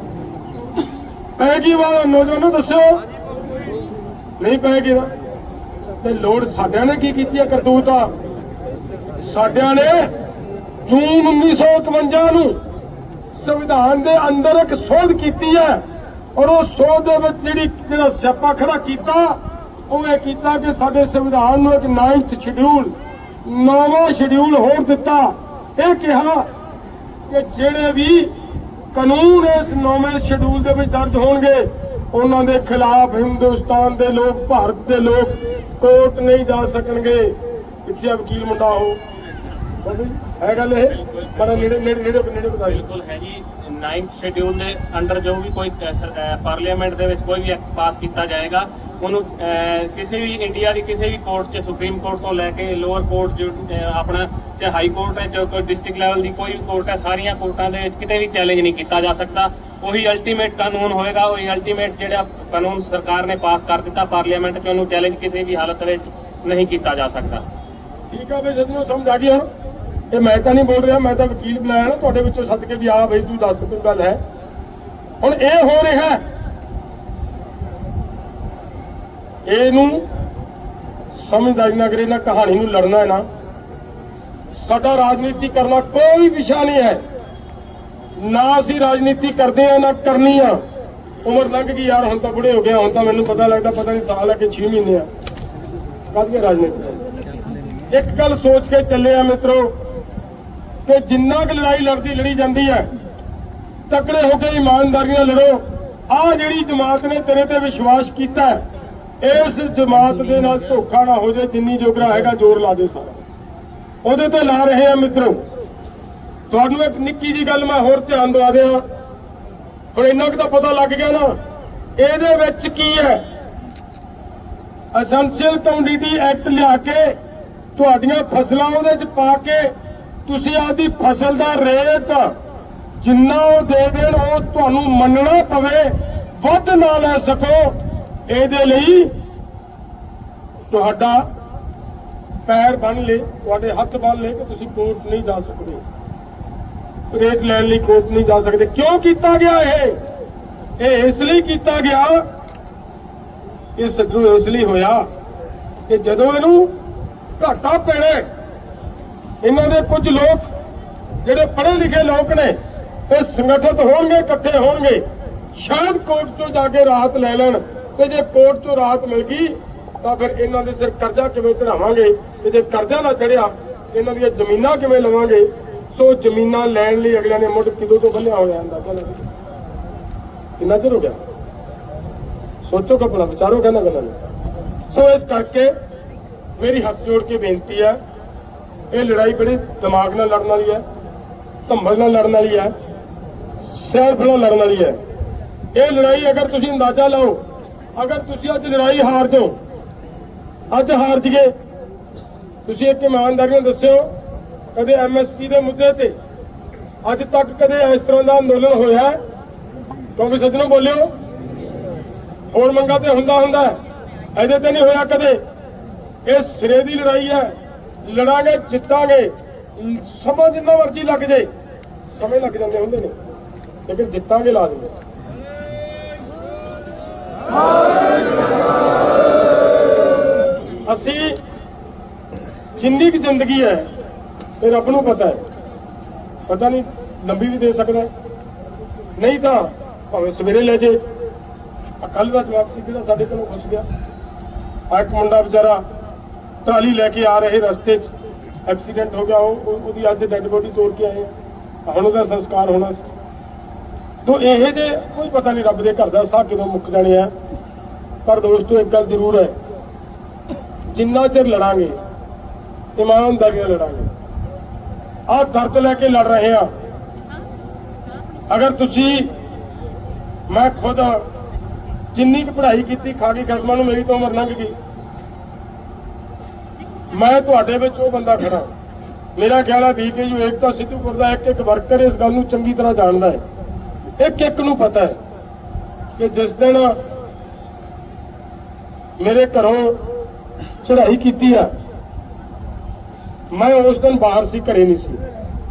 पैगी वाला नौजवानों दस्यो नहीं पैगी ना ते लोड़ साडिਆਂ ने की कीती है करतूत। साडिਆਂ ने जून 1951 ਨੂੰ संविधान के अंदर एक सोध की है, और उस सोध जिहड़ा स्यापा खड़ा किया वो ये किया कि साडे संविधान में एक 9th शेड्यूल 9वां शेड्यूल होर दिता। यह कहा कि जिहड़े भी कानून इस 9वें शेड्यूल के दर्ज होंगे उन्हां दे खिलाफ हिंदुस्तान के लोग, भारत के लोग कोर्ट नहीं जा सकणगे। पिछे वकील मुंडा हो है गल बिल्कुल है जी। 9th शेड्यूल के अंडर जो भी कोई पार्लीमेंट के कोई भी एक्ट पास किया जाएगा उन्होंने किसी भी इंडिया की किसी भी कोर्ट च सुप्रीम कोर्ट तो लैके लोअर कोर्ट जो अपना चाहे हाई कोर्ट है चाहे कोई डिस्ट्रिक्ट लैवल की कोई भी कोर्ट है, सारिया कोर्टों के कितने भी चैलेंज नहीं किया जा सकता। वही अल्टीमेट कानून होएगा, वही अल्टीमेट जो कानून सरकार ने पास कर दिता पार्लीमेंट के उन्होंने चैलेंज किसी भी हालत में नहीं किया जा सकता। ठीक है भाई सज्जनों, समझ आ गई। हम मैं तो नहीं बोल रहा, मैं तो वकील बुलाया ना तुहाडे विचों सद के भी आ बई तू दस कोई गल है। हुण ये हो रहा है, इहनूं समझदारी नाल अगर इन्हां कहानी नूं लड़ना है ना, साडा राजनीति करना कोई विषय नहीं है। ना असीं राजनीति करते हैं ना करनी आ। उम्र लंघ गई यार, हुण तां बुढ़े हो गया, हुण तां मैनूं पता लगदा पता नहीं साल है कि 6 महीने आ कद राजनीति। एक गल सोच के चले आ मित्रों कि जिन्ना क लड़ाई लड़ी जाती है तकड़े होकर ईमानदारी लड़ो। आ जिहड़ी जमात ने तेरे ते विश्वास किया है, इस जमात के नाल धोखा ना हो जाए। जिन्नी जोगरा हैगा जोर ला दे सारा, ਉਹਦੇ ਤੇ ला रहे हैं मित्रों। ਤੁਹਾਨੂੰ एक निक्की जी गल मैं होर ध्यान दवा दिया। ਹੁਣ ਇੰਨਾ ਕੁ ਤਾਂ पता लग गया ना ਇਹਦੇ ਵਿੱਚ ਕੀ है। एसेंशियल कमोडिटी एक्ट लिया के ਤੁਹਾਡੀਆਂ ਫਸਲਾਂ ਉਹਦੇ ਚ ਪਾ ਕੇ ਤੁਸੀਂ ਆਪਦੀ ਫਸਲ ਦਾ ਰੇਟ ਜਿੰਨਾ ਉਹ ਦੇ ਦੇਣ ਉਹ ਤੁਹਾਨੂੰ ਮੰਨਣਾ ਪਵੇ, ਵੱਧ ਨਾ ਲੈ ਸਕੋ। ਇਹਦੇ ਲਈ ਤੁਹਾਡਾ ਪੈਰ ਬੰਨ ਲੇ, ਤੁਹਾਡੇ ਹੱਥ ਬੰਨ ਲੇ ਕਿ ਤੁਸੀਂ ਕੋਰਟ ਨਹੀਂ ਜਾ ਸਕਦੇ, ਰੇਟ ਲੈਣ ਲਈ ਕੋਰਟ ਨਹੀਂ ਜਾ ਸਕਦੇ। ਕਿਉਂ ਕੀਤਾ ਗਿਆ ਇਹ ਇਸ ਲਈ ਕੀਤਾ ਗਿਆ, ਇਹ ਸੱਜਣੋ ਇਸ ਲਈ ਹੋਇਆ ਕਿ ਜਦੋਂ ਇਹਨੂੰ घाटा पैने इन्हां दे कुछ लोग जिहड़े पढ़े लिखे लोग ने ये संगठित होणगे, इकट्ठे होणगे, शायद कोर्ट चों जाके राहत ले लैण। ते जे कोर्ट चों राहत मिल गई तां फिर इन्हां दे सिर कर्जा किवें चढ़ावांगे, ते जे कर्जा ना चढ़िया इन्हां दी जमीनां किवें लवांगे। सो जमीनां लैण लई अगलियां ने मुੱਢ किदों तो बन्निया होया अंदाजा लगा किन्ना चिर हो गया। सोचो कपड़ा विचारो कहना गल्लां ने। सो इस करके मेरी हाथ जोड़ के बेनती है, ये लड़ाई बड़े दिमाग नाल लड़न वाली है, धंबल नाल लड़न वाली है, सैर नाल लड़न वाली है। ये लड़ाई अगर तुसीं अंदाजा लाओ, अगर तुसीं अज लड़ाई हार जाओ, अज हार जगे, तुसीं एक ईमानदारी नाल दस्सिओ कदे MSP के मुद्दे ते अज तक कदे इस तरह का अंदोलन होया? क्योंकि सज्जनों बोलियो, होर मंगा ते हुंदा ऐदे ते नहीं होया कदे। ये सिरे की लड़ाई है, लड़ांगे जितांगे, समा जिन्ना मर्जी लग जाए, समय लग जाते होंगे ने, लेकिन जितांगे लाजमी। असी जिन्नी की जिंदगी है ये रब नूं पता है, पता नहीं लंबी भी दे सकता है, नहीं तो भावें सवेरे ले जाए। कल का जवाब सी जिहड़ा साडे कोलों घुस गया, एक मुंडा बेचारा ट्राली लैके आ रहे रस्ते एक्सीडेंट हो गया, वो अज डेड बॉडी तोड़ के आए। ਹੁਣ ਉਹਦਾ ਸੰਸਕਾਰ ਹੋਣਾ ਸੀ। ਤੋ ਇਹ ਜੇ ਕੋਈ ਪਤਾ ਨਹੀਂ ਰੱਬ ਦੇ ਘਰ ਦਾ ਸਾਹ ਕਦੋਂ ਮੁੱਕ ਜਾਣੇ ਆ। ਪਰ ਦੋਸਤੋ ਇੱਕ ਗੱਲ ਜ਼ਰੂਰ ਹੈ, ਜਿੰਨਾ ਚਿਰ ਲੜਾਂਗੇ ਇਮਾਨਦਾਰੀ ਨਾਲ ਲੜਾਂਗੇ। ਆਹ ਦਰਦ ਲੈ ਕੇ ਲੜ ਰਹੇ ਆ। ਅਗਰ ਤੁਸੀਂ, ਮੈਂ ਖੁਦ ਜਿੰਨੀ ਕੁ ਪੜ੍ਹਾਈ ਕੀਤੀ ਖਾ ਕੇ ਖਸਮਾਂ ਨੂੰ, ਮੇਰੀ ਤਾਂ ਉਮਰ ਲੰਘ ਗਈ। ਮੈਂ ਤੁਹਾਡੇ ਵਿੱਚ ਉਹ ਬੰਦਾ ਖੜਾ। ਮੇਰਾ ਖਿਆਲ ਹੈ BKU ਏਕਤਾ ਸਿੱਧੂਪੁਰ ਦਾ ਇੱਕ ਵਰਕਰ ਇਸ ਗੱਲ ਨੂੰ ਚੰਗੀ ਤਰ੍ਹਾਂ ਜਾਣਦਾ ਹੈ। ਇੱਕ ਨੂੰ ਪਤਾ ਹੈ ਕਿ ਜਿਸ ਦਿਨ ਮੇਰੇ ਘਰੋਂ ਚੜ੍ਹਾਈ ਕੀਤੀ ਆ, ਮੈਂ ਉਸ ਦਿਨ ਬਾਹਰ ਸੀ, ਘਰੇ ਨਹੀਂ ਸੀ।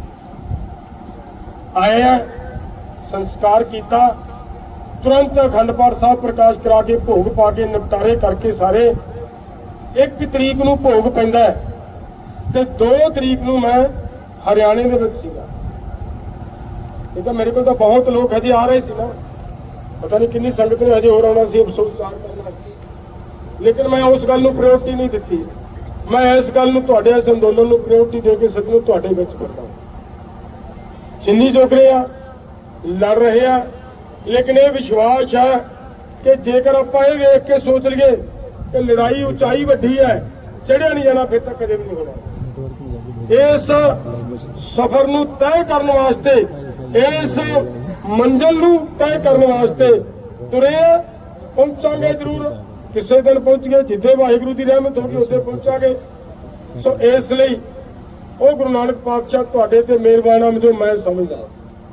ਆਏ ਆ, ਸੰਸਕਾਰ ਕੀਤਾ, ਤੁਰੰਤ ਅਖੰਡ ਪਾਠ ਸਾਹਿਬ ਪ੍ਰਕਾਸ਼ ਕਰਾ ਕੇ ਭੋਗ ਪਾ ਕੇ ਨਿਪਟਾਰੇ ਕਰਕੇ ਸਾਰੇ 1 ਤਰੀਕ ਨੂੰ ਭੋਗ ਪੈਂਦਾ ਤੇ 2 ਤਰੀਕ ਨੂੰ ਮੈਂ ਹਰਿਆਣੇ ਦੇ ਵਿੱਚ ਸੀਗਾ। ਇਹ ਤਾਂ ਮੇਰੇ ਕੋਲ ਤਾਂ ਬਹੁਤ ਲੋਕ ਹਜੇ ਆ ਰਹੇ ਸੀ ਨਾ, ਪਤਾ ਨਹੀਂ ਕਿੰਨੀ ਸੰਗਤ ਨੇ ਹਜੇ ਹੋਰ ਆਉਣਾ ਸੀ, ਅਫਸੋਸ ਕਰਨਾ ਸੀ। ਲੇਕਿਨ ਮੈਂ ਉਸ ਗੱਲ ਨੂੰ ਪ੍ਰਾਇੋਰਟੀ ਨਹੀਂ ਦਿੱਤੀ। ਮੈਂ ਇਸ ਗੱਲ ਨੂੰ, ਤੁਹਾਡੇ ਇਸ ਅੰਦੋਲਨ ਨੂੰ ਪ੍ਰਾਇੋਰਟੀ ਦੇ ਕੇ ਸਭ ਨੂੰ ਤੁਹਾਡੇ ਵਿੱਚ ਕਰਦਾ। ਜਿੰਨੀ ਜੋਗ ਰਹੇ ਆ, ਲੜ ਰਹੇ ਆ, ਲੇਕਿਨ ਇਹ ਵਿਸ਼ਵਾਸ ਹੈ ਕਿ ਜੇਕਰ ਆਪਾਂ ਇਹ ਵੇਖ ਕੇ ਸੋਚ ਲਈਏ ਕਿ ਲੜਾਈ ਉਚਾਈ ਵੱਡੀ ਹੈ, ਚੜਿਆ ਨਹੀਂ ਜਾਣਾ, ਫਿਰ ਤਾਂ ਕਦੇ ਵੀ ਨਹੀਂ ਹੋਣਾ। ਇਸ ਸਫ਼ਰ ਨੂੰ ਤੈਅ ਕਰਨ ਵਾਸਤੇ, ਇਸ ਮੰਜ਼ਿਲ ਨੂੰ ਤੈਅ ਕਰਨ ਵਾਸਤੇ ਤੁਰੇ, ਪਹੁੰਚਾਂਗੇ ਜ਼ਰੂਰ। ਕਿਸੇ ਦਿਨ ਪਹੁੰਚ ਗਏ, ਜਿੱਦੇ ਵਾਹਿਗੁਰੂ ਦੀ ਰਹਿਮਤ ਹੋਗੀ ਉੱਥੇ ਪਹੁੰਚਾਂਗੇ। ਸੋ ਇਸ ਲਈ ਉਹ ਗੁਰੂ ਨਾਨਕ ਪਾਤਸ਼ਾਹ ਤੁਹਾਡੇ ਤੇ ਮਿਹਰਬਾਨ ਆ, ਜੋ ਮੈਂ ਸਮਝਦਾ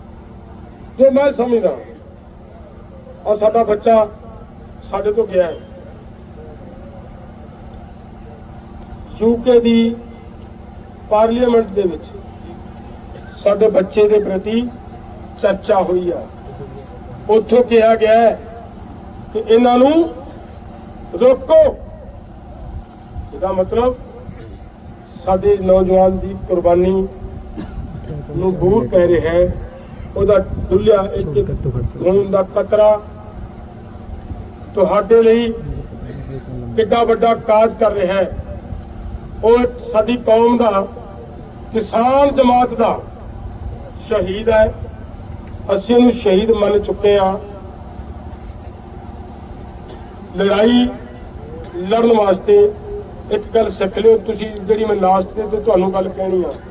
ਆ। ਸਾਡਾ ਬੱਚਾ ਸਾਡੇ ਤੋਂ ਗਿਆ ਹੈ, UK ਦੀ ਪਾਰਲੀਮੈਂਟ ਦੇ ਵਿੱਚ ਸਾਡੇ ਬੱਚੇ ਦੇ ਪ੍ਰਤੀ ਚਰਚਾ ਹੋਈ ਆ। ਉੱਥੋਂ ਕਿਹਾ ਗਿਆ ਹੈ ਕਿ ਇਹਨਾਂ ਨੂੰ ਰੋਕੋ। ਇਹਦਾ ਮਤਲਬ ਸਾਡੇ ਨੌਜਵਾਨ ਦੀ ਕੁਰਬਾਨੀ ਨੂੰ ਬੂਰ ਪੈ ਰਿਹਾ ਹੈ, ਉਹਦਾ ਡੁੱਲਿਆ ਇੱਕ ਖੂਨ ਦਾ ਕਤਰਾ ਤੁਹਾਡੇ ਲਈ ਕਿੱਡਾ ਵੱਡਾ ਕਾਜ ਕਰ ਰਿਹਾ ਹੈ। ਉਹ ਸਾਡੀ ਕੌਮ ਦਾ, ਕਿਸਾਨ ਜਮਾਤ ਦਾ ਸ਼ਹੀਦ ਹੈ। ਅਸੀਂ ਉਹਨੂੰ ਸ਼ਹੀਦ ਮੰਨ ਚੁੱਕੇ ਹਾਂ। ਲੜਾਈ ਲੜਨ ਵਾਸਤੇ ਇੱਕ ਗੱਲ ਸਿੱਖ ਲਿਓ ਤੁਸੀਂ, ਜਿਹੜੀ ਮੈਂ ਲਾਸਟ ਤੇ ਤੁਹਾਨੂੰ ਗੱਲ ਕਹਿਣੀ ਆ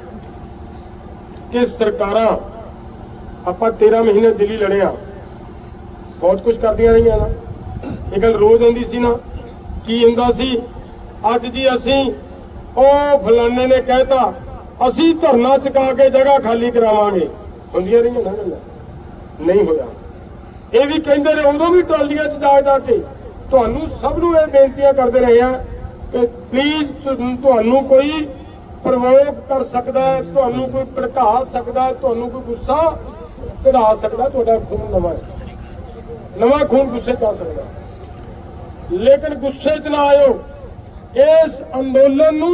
ਕਿ ਸਰਕਾਰਾਂ, ਆਪਾਂ 13 ਮਹੀਨੇ ਦਿੱਲੀ ਲੜੇ ਆ, ਬਹੁਤ ਕੁਝ ਕਰਦੀਆਂ ਰਹੀਆਂ ਨਾ। ਇਹ ਗੱਲ ਰੋਜ਼ ਆਉਂਦੀ ਸੀ ਨਾ, ਕੀ ਹੁੰਦਾ ਸੀ? ਅੱਜ ਜੀ ਅਸੀਂ, ਉਹ ਫਲਾਣੇ ਨੇ ਕਹਿਤਾ, ਅਸੀਂ ਧਰਨਾ ਚੁਕਾ ਕੇ ਜਗ੍ਹਾ ਖਾਲੀ ਕਰਾਵਾਂਗੇ। ਹੁੰਦੀਆਂ ਰਹੀਆਂ ਨਾ ਗੱਲਾਂ, ਨਹੀਂ ਹੋਇਆ। ਇਹ ਵੀ ਕਹਿੰਦੇ ਰਹੇ ਉਦੋਂ ਵੀ ਟਰਾਲੀਆਂ 'ਚ ਜਾ ਕੇ। ਤੁਹਾਨੂੰ ਸਭ ਨੂੰ ਇਹ ਬੇਨਤੀਆਂ ਕਰਦੇ ਰਹੇ ਆ ਕਿ ਪਲੀਜ਼, ਤੁਹਾਨੂੰ ਕੋਈ ਪ੍ਰਵੋਕ ਕਰ ਸਕਦਾ ਹੈ, ਤੁਹਾਨੂੰ ਕੋਈ ਭੜਕਾ ਸਕਦਾ ਹੈ, ਤੁਹਾਨੂੰ ਕੋਈ ਗੁੱਸਾ ਚੜਾ ਸਕਦਾ। ਤੁਹਾਡਾ ਖੂਨ ਨਵਾਂ ਖੂਨ ਗੁੱਸੇ 'ਚ ਆ ਸਕਦਾ, ਲੇਕਿਨ ਗੁੱਸੇ 'ਚ ਨਾ ਆਇਓ। ਇਸ ਅੰਦੋਲਨ ਨੂੰ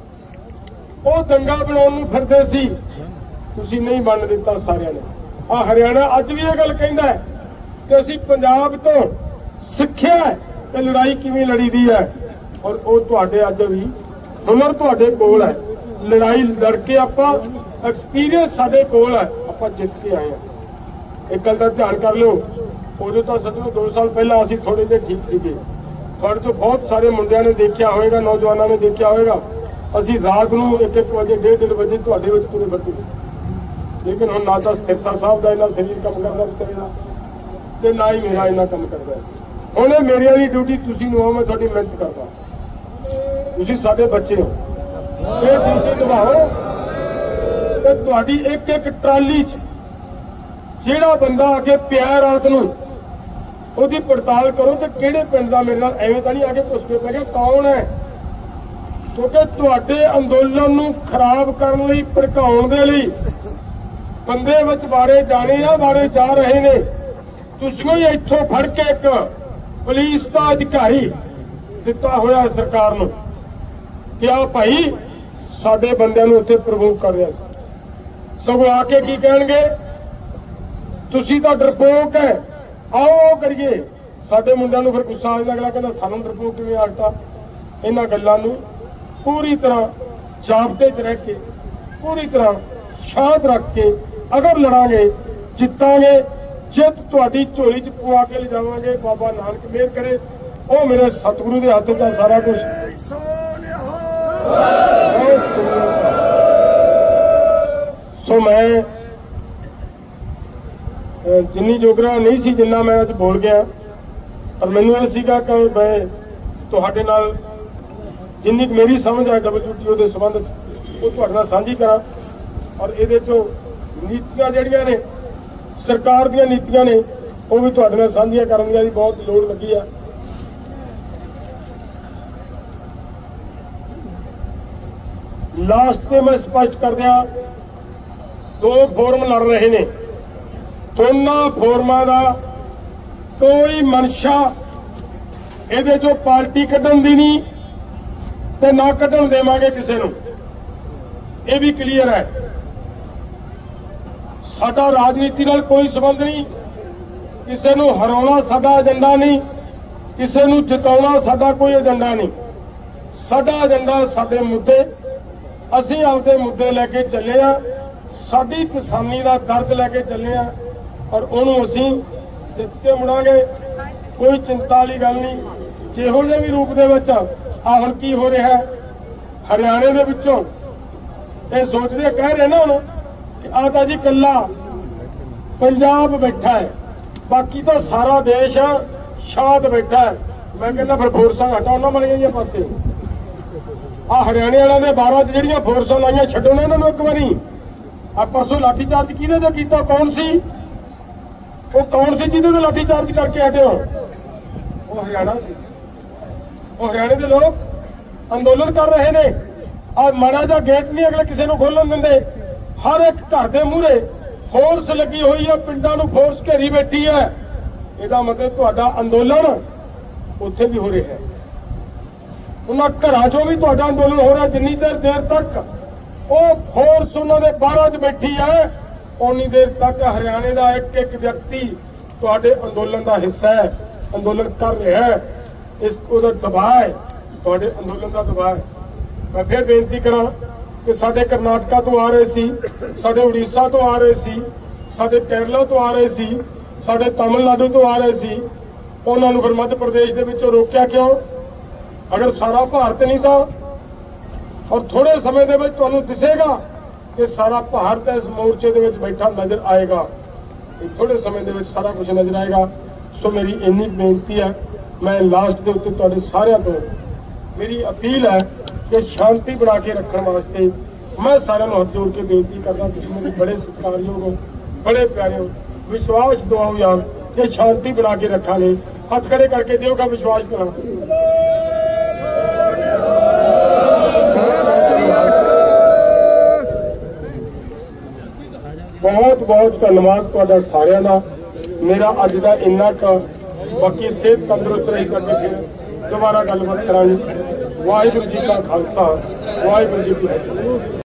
ਉਹ ਦੰਗਾ ਬਣਾਉਣ ਨੂੰ ਫਿਰਦੇ ਸੀ, ਤੁਸੀਂ ਨਹੀਂ ਮੰਨ ਦਿੱਤਾ ਸਾਰਿਆਂ ਨੇ। ਆ ਹਰਿਆਣਾ ਅੱਜ ਵੀ ਇਹ ਗੱਲ ਕਹਿੰਦਾ ਹੈ ਕਿ ਅਸੀਂ ਪੰਜਾਬ ਤੋਂ ਸਿੱਖਿਆ ਕਿ ਲੜਾਈ ਕਿਵੇਂ ਲੜੀਦੀ ਹੈ, ਔਰ ਉਹ ਤੁਹਾਡੇ ਅੱਜ ਵੀ ਹੁਨਰ ਤੁਹਾਡੇ ਕੋਲ ਹੈ। ਲੜਾਈ ਲੜ ਕੇ ਆਪਾਂ, ਐਕਸਪੀਰੀਅੰਸ ਸਾਡੇ ਕੋਲ ਹੈ, ਆਪਾਂ ਜਿੱਤ ਕੇ ਆਏ ਹਾਂ। ਇੱਕ ਗੱਲ ਦਾ ਧਿਆਨ ਕਰ ਲਿਓ, ਉਦੋਂ ਤਾਂ ਸੱਚਮੁੱਚ 2 ਸਾਲ ਪਹਿਲਾਂ ਅਸੀਂ ਥੋੜੇ ਜਿਹੇ ਠੀਕ ਸੀਗੇ। ਤੁਹਾਡੇ ਤੋਂ ਬਹੁਤ ਸਾਰੇ ਮੁੰਡਿਆਂ ਨੇ ਦੇਖਿਆ ਹੋਵੇਗਾ, ਨੌਜਵਾਨਾਂ ਨੇ ਦੇਖਿਆ ਹੋਵੇਗਾ, ਅਸੀਂ ਰਾਤ ਨੂੰ 1-1 ਵਜੇ 1:30 ਵਜੇ ਤੁਹਾਡੇ ਵਿੱਚ ਤੁਰੇ ਫਿਰਦੇ ਸੀ। ਲੇਕਿਨ ਹੁਣ ਨਾ ਤਾਂ ਸਿਰਸਾ ਸਾਹਿਬ ਦਾ ਇੰਨਾ ਸਰੀਰ ਕੰਮ ਕਰਦਾ ਵਿਚਾਰੇ, ਤੇ ਨਾ ਹੀ ਮੇਰਾ ਇੰਨਾ ਕੰਮ ਕਰਦਾ। ਹੁਣ ਇਹ ਮੇਰੀ ਵਾਲੀ ਡਿਊਟੀ ਤੁਸੀਂ ਨੂੰ, ਮੈਂ ਤੁਹਾਡੀ ਮਿਹਨਤ ਕਰਦਾ, ਤੁਸੀਂ ਸਾਡੇ ਬੱਚੇ ਹੋ, ਇਹ ਡਿਊਟੀ ਨਿਭਾਓ। ਤੇ ਤੁਹਾਡੀ ਇੱਕ ਟਰਾਲੀ 'ਚ ਜਿਹੜਾ ਬੰਦਾ ਆ ਕੇ ਪਿਆ ਰਾਤ ਨੂੰ, ਉਹਦੀ ਪੜਤਾਲ ਕਰੋ ਕਿ ਕਿਹੜੇ ਪਿੰਡ ਦਾ। ਮੇਰੇ ਨਾਲ ਐਵੇਂ ਤਾਂ ਨਹੀਂ ਆ ਕੇ ਪੁੱਛ ਕੇ ਪੈ ਗਿਆ ਕੌਣ ਹੈ, ਕਿਉਂਕਿ ਤੁਹਾਡੇ ਅੰਦੋਲਨ ਨੂੰ ਖਰਾਬ ਕਰਨ ਲਈ, ਭੜਕਾਉਣ ਦੇ ਲਈ ਬੰਦੇ ਵਿੱਚ ਵਾਰੇ ਜਾਣੇ ਆ, ਵਾਰੇ ਜਾ ਰਹੇ ਨੇ। ਤੁਸੀਂ ਹੀ ਇੱਥੋਂ ਫੜ ਕੇ ਇੱਕ ਪੁਲਿਸ ਦਾ ਅਧਿਕਾਰੀ ਦਿੱਤਾ ਹੋਇਆ ਸਰਕਾਰ ਨੂੰ ਕਿ ਆ ਭਾਈ ਸਾਡੇ ਬੰਦਿਆਂ ਨੂੰ ਉੱਥੇ ਪ੍ਰਵੋਕ ਕਰ ਰਿਹਾ ਸੀ। ਸਗੋਂ ਆ ਕੇ ਕੀ ਕਹਿਣਗੇ, ਤੁਸੀਂ ਤਾਂ ਡਰਪੋਕ ਹੈ, ਆਓ ਉਹ ਕਰੀਏ। ਸਾਡੇ ਮੁੰਡਿਆਂ ਨੂੰ ਫਿਰ ਗੁੱਸਾ ਆਉਣ ਲੱਗਦਾ, ਕਹਿੰਦਾ ਸਾਨੂੰ ਡਰਪੋਕ ਕਿਵੇਂ ਆਖਤਾ। ਇਹਨਾਂ ਗੱਲਾਂ ਨੂੰ ਪੂਰੀ ਤਰ੍ਹਾਂ ਜ਼ਾਬਤੇ 'ਚ ਰਹਿ ਕੇ, ਪੂਰੀ ਤਰ੍ਹਾਂ ਸ਼ਾਂਤ ਰੱਖ ਕੇ अगर लड़ांगे जितांगे। जित तुहाडी झोली च पवा के लिजावांगे। बाबा नानक मेहर करे। ਉਹ ਮੇਰੇ ਸਤਿਗੁਰੂ ਦੇ ਹੱਥ 'ਚ ਆ ਸਾਰਾ ਕੁਝ। ਸੋ ਮੈਂ ਜਿੰਨੀ ਜੋਗਰਾ ਨਹੀਂ ਸੀ ਜਿੰਨਾ ਮੈਂ ਅੱਜ ਬੋਲ ਗਿਆ, ਪਰ ਮੈਨੂੰ ਇਹ ਸੀਗਾ ਕਿ ਮੈਂ ਤੁਹਾਡੇ ਨਾਲ ਜਿੰਨੀ ਮੇਰੀ ਸਮਝ ਆ WTO ਦੇ ਸੰਬੰਧ 'ਚ ਉਹ ਤੁਹਾਡੇ ਨਾਲ ਸਾਂਝੀ ਕਰਾਂ। ਔਰ ਇਹਦੇ 'ਚੋਂ ਨੀਤੀਆਂ ਜਿਹੜੀਆਂ ਨੇ ਸਰਕਾਰ ਦੀਆਂ ਨੀਤੀਆਂ ਨੇ ਉਹ ਵੀ ਤੁਹਾਡੇ ਨਾਲ ਸਾਂਝੀਆਂ ਕਰਨ ਦੀ ਬਹੁਤ ਲੋੜ ਲੱਗੀ ਆ। लास्ट में मैं स्पष्ट कर दिया, 2 फोरम लड़ रहे ने। दोनों फोरमां दा कोई मनशा इहदे चों पार्टी कड्ढण दी नहीं ते ना कड्ढण देवांगे किसी नूं। यह भी क्लीयर है। साडा राजनीति नाल कोई संबंध नहीं, किसी नूं हराउणा साडा एजेंडा नहीं, किसी नूं जिताउणा साडा कोई एजेंडा नहीं। साडा एजेंडा साडे मुद्दे, ਅਸੀਂ ਆਪਦੇ ਮੁੱਦੇ ਲੈ ਕੇ ਚੱਲੇ ਆ। ਸਾਡੀ ਕਿਸਾਨੀ ਦਾ ਦਰਦ ਲੈ ਕੇ ਚੱਲੇ ਆ ਔਰ ਉਹਨੂੰ ਅਸੀਂ ਜਿੱਤ ਕੇ ਮੁੜਾਂਗੇ। ਕੋਈ ਚਿੰਤਾ ਵਾਲੀ ਗੱਲ ਨਹੀਂ। ਜਿਹੋ ਜਿਹੇ ਵੀ ਰੂਪ ਦੇ ਵਿੱਚ ਆ ਹੁਣ ਕੀ ਹੋ ਰਿਹਾ ਹਰਿਆਣੇ ਦੇ ਵਿੱਚੋਂ ਇਹ ਸੋਚਦੇ ਕਹਿ ਰਹੇ ਨਾ ਹੁਣ ਕਿ ਆ ਤਾਂ ਜੀ ਕੱਲਾ ਪੰਜਾਬ ਬੈਠਾ ਹੈ, ਬਾਕੀ ਤਾਂ ਸਾਰਾ ਦੇਸ਼ ਸ਼ਾਂਤ ਬੈਠਾ ਹੈ। ਮੈਂ ਕਹਿੰਦਾ ਫਿਰ ਫੋਰਸਾਂ ਹਟਾਉਣਾ ਮਿਲ ਗਈਆਂ ਪਾਸੇ। ਆ ਹਰਿਆਣੇ ਵਾਲਿਆਂ ਦੇ 12 ਚ ਜਿਹੜੀਆਂ ਫੋਰਸਾਂ ਲਾਈਆਂ ਛੱਡੋ ਨਾ ਇਹਨਾਂ ਨੂੰ ਇੱਕ ਵਾਰੀ। ਆ ਪਰਸੋਂ ਲਾਠੀ ਚਾਰਜ ਕਿਹਦੇ ਤੇ ਕੀਤਾ? ਕੌਣ ਸੀ ਉਹ? ਕੌਣ ਸੀ ਜਿਹਦੇ ਤੇ ਲਾਠੀ ਚਾਰਜ ਕਰਕੇ ਹਟੇ ਹੋ? ਉਹ ਹਰਿਆਣਾ ਸੀ। ਉਹ ਹਰਿਆਣੇ ਦੇ ਲੋਕ ਅੰਦੋਲਨ ਕਰ ਰਹੇ ਨੇ। ਆ ਮਾੜਾ ਜਿਹਾ ਗੇਟ ਨਹੀਂ ਅਗਲੇ ਕਿਸੇ ਨੂੰ ਖੋਲਣ ਦਿੰਦੇ। ਹਰ ਇੱਕ ਘਰ ਦੇ ਮੂਹਰੇ ਫੋਰਸ ਲੱਗੀ ਹੋਈ ਹੈ, ਪਿੰਡਾਂ ਨੂੰ ਫੋਰਸ ਘੇਰੀ ਬੈਠੀ ਹੈ। ਇਹਦਾ ਮਤਲਬ ਤੁਹਾਡਾ ਅੰਦੋਲਨ ਉੱਥੇ ਵੀ ਹੋ ਰਿਹਾ ਹੈ। ਉਹਨਾਂ ਘਰਾਂ ਚੋਂ ਵੀ ਤੁਹਾਡਾ ਅੰਦੋਲਨ ਹੋ ਰਿਹਾ। ਜਿੰਨੀ ਦੇਰ ਤੱਕ ਉਹ ਫੋਰਸ ਉਹਨਾਂ ਦੇ 12 ਚ ਬੈਠੀ ਹੈ, ਉਨੀ ਦੇਰ ਤੱਕ ਹਰਿਆਣੇ ਦਾ ਇੱਕ ਇੱਕ ਵਿਅਕਤੀ ਤੁਹਾਡੇ ਅੰਦੋਲਨ ਦਾ ਹਿੱਸਾ ਹੈ, ਅੰਦੋਲਨ ਕਰ ਰਿਹਾ ਹੈ। ਇਸ ਉਹਦਾ ਦਬਾਅ ਹੈ, ਤੁਹਾਡੇ ਅੰਦੋਲਨ ਦਾ ਦਬਾਅ ਹੈ। ਮੈਂ ਫਿਰ ਬੇਨਤੀ ਕਰਾਂ ਕਿ ਸਾਡੇ ਕਰਨਾਟਕਾ ਤੋਂ ਆ ਰਹੇ ਸੀ, ਸਾਡੇ ਉੜੀਸਾ ਤੋਂ ਆ ਰਹੇ ਸੀ, ਸਾਡੇ ਕੇਰਲਾ ਤੋਂ ਆ ਰਹੇ ਸੀ, ਸਾਡੇ ਤਾਮਿਲਨਾਡੂ ਤੋਂ ਆ ਰਹੇ ਸੀ। ਉਹਨਾਂ ਨੂੰ ਫਿਰ ਮੱਧ ਪ੍ਰਦੇਸ਼ ਦੇ ਵਿੱਚੋਂ ਰੋਕਿਆ ਕਿਉਂ? अगर सारा भारत नहीं था और थोड़े समय के ਵਿੱਚ ਤੁਹਾਨੂੰ दिसेगा कि सारा भारत इस मोर्चे ਦੇ ਵਿੱਚ बैठा नजर आएगा। थोड़े समय के ਵਿੱਚ सारा कुछ नजर आएगा। सो मेरी इन्नी बेनती है। मैं लास्ट के उत्ते ਤੁਹਾਡੇ ਸਾਰਿਆਂ ਤੋਂ मेरी अपील है कि शांति बना के रखने वास्ते मैं साਰਿਆਂ ਨੂੰ हथ जोड़ के बेनती करदा। तुसीं मेरे बड़े सत्कारयोग हो, बड़े प्यारे हो, विश्वास दिवाओ यार कि शांति बना के रखांगे। हथ खड़े करके दिओगा विश्वास करा। बहुत बहुत धन्यवाद तुहाडा सारिਆਂ ਦਾ। मेरा अज का इन्ना क बाकी सेहत तंदुरुस्त रही करके फिर दोबारा गलबात करांगे। वाहिगुरू जी का खालसा, वाहिगुरू जी की फतेह।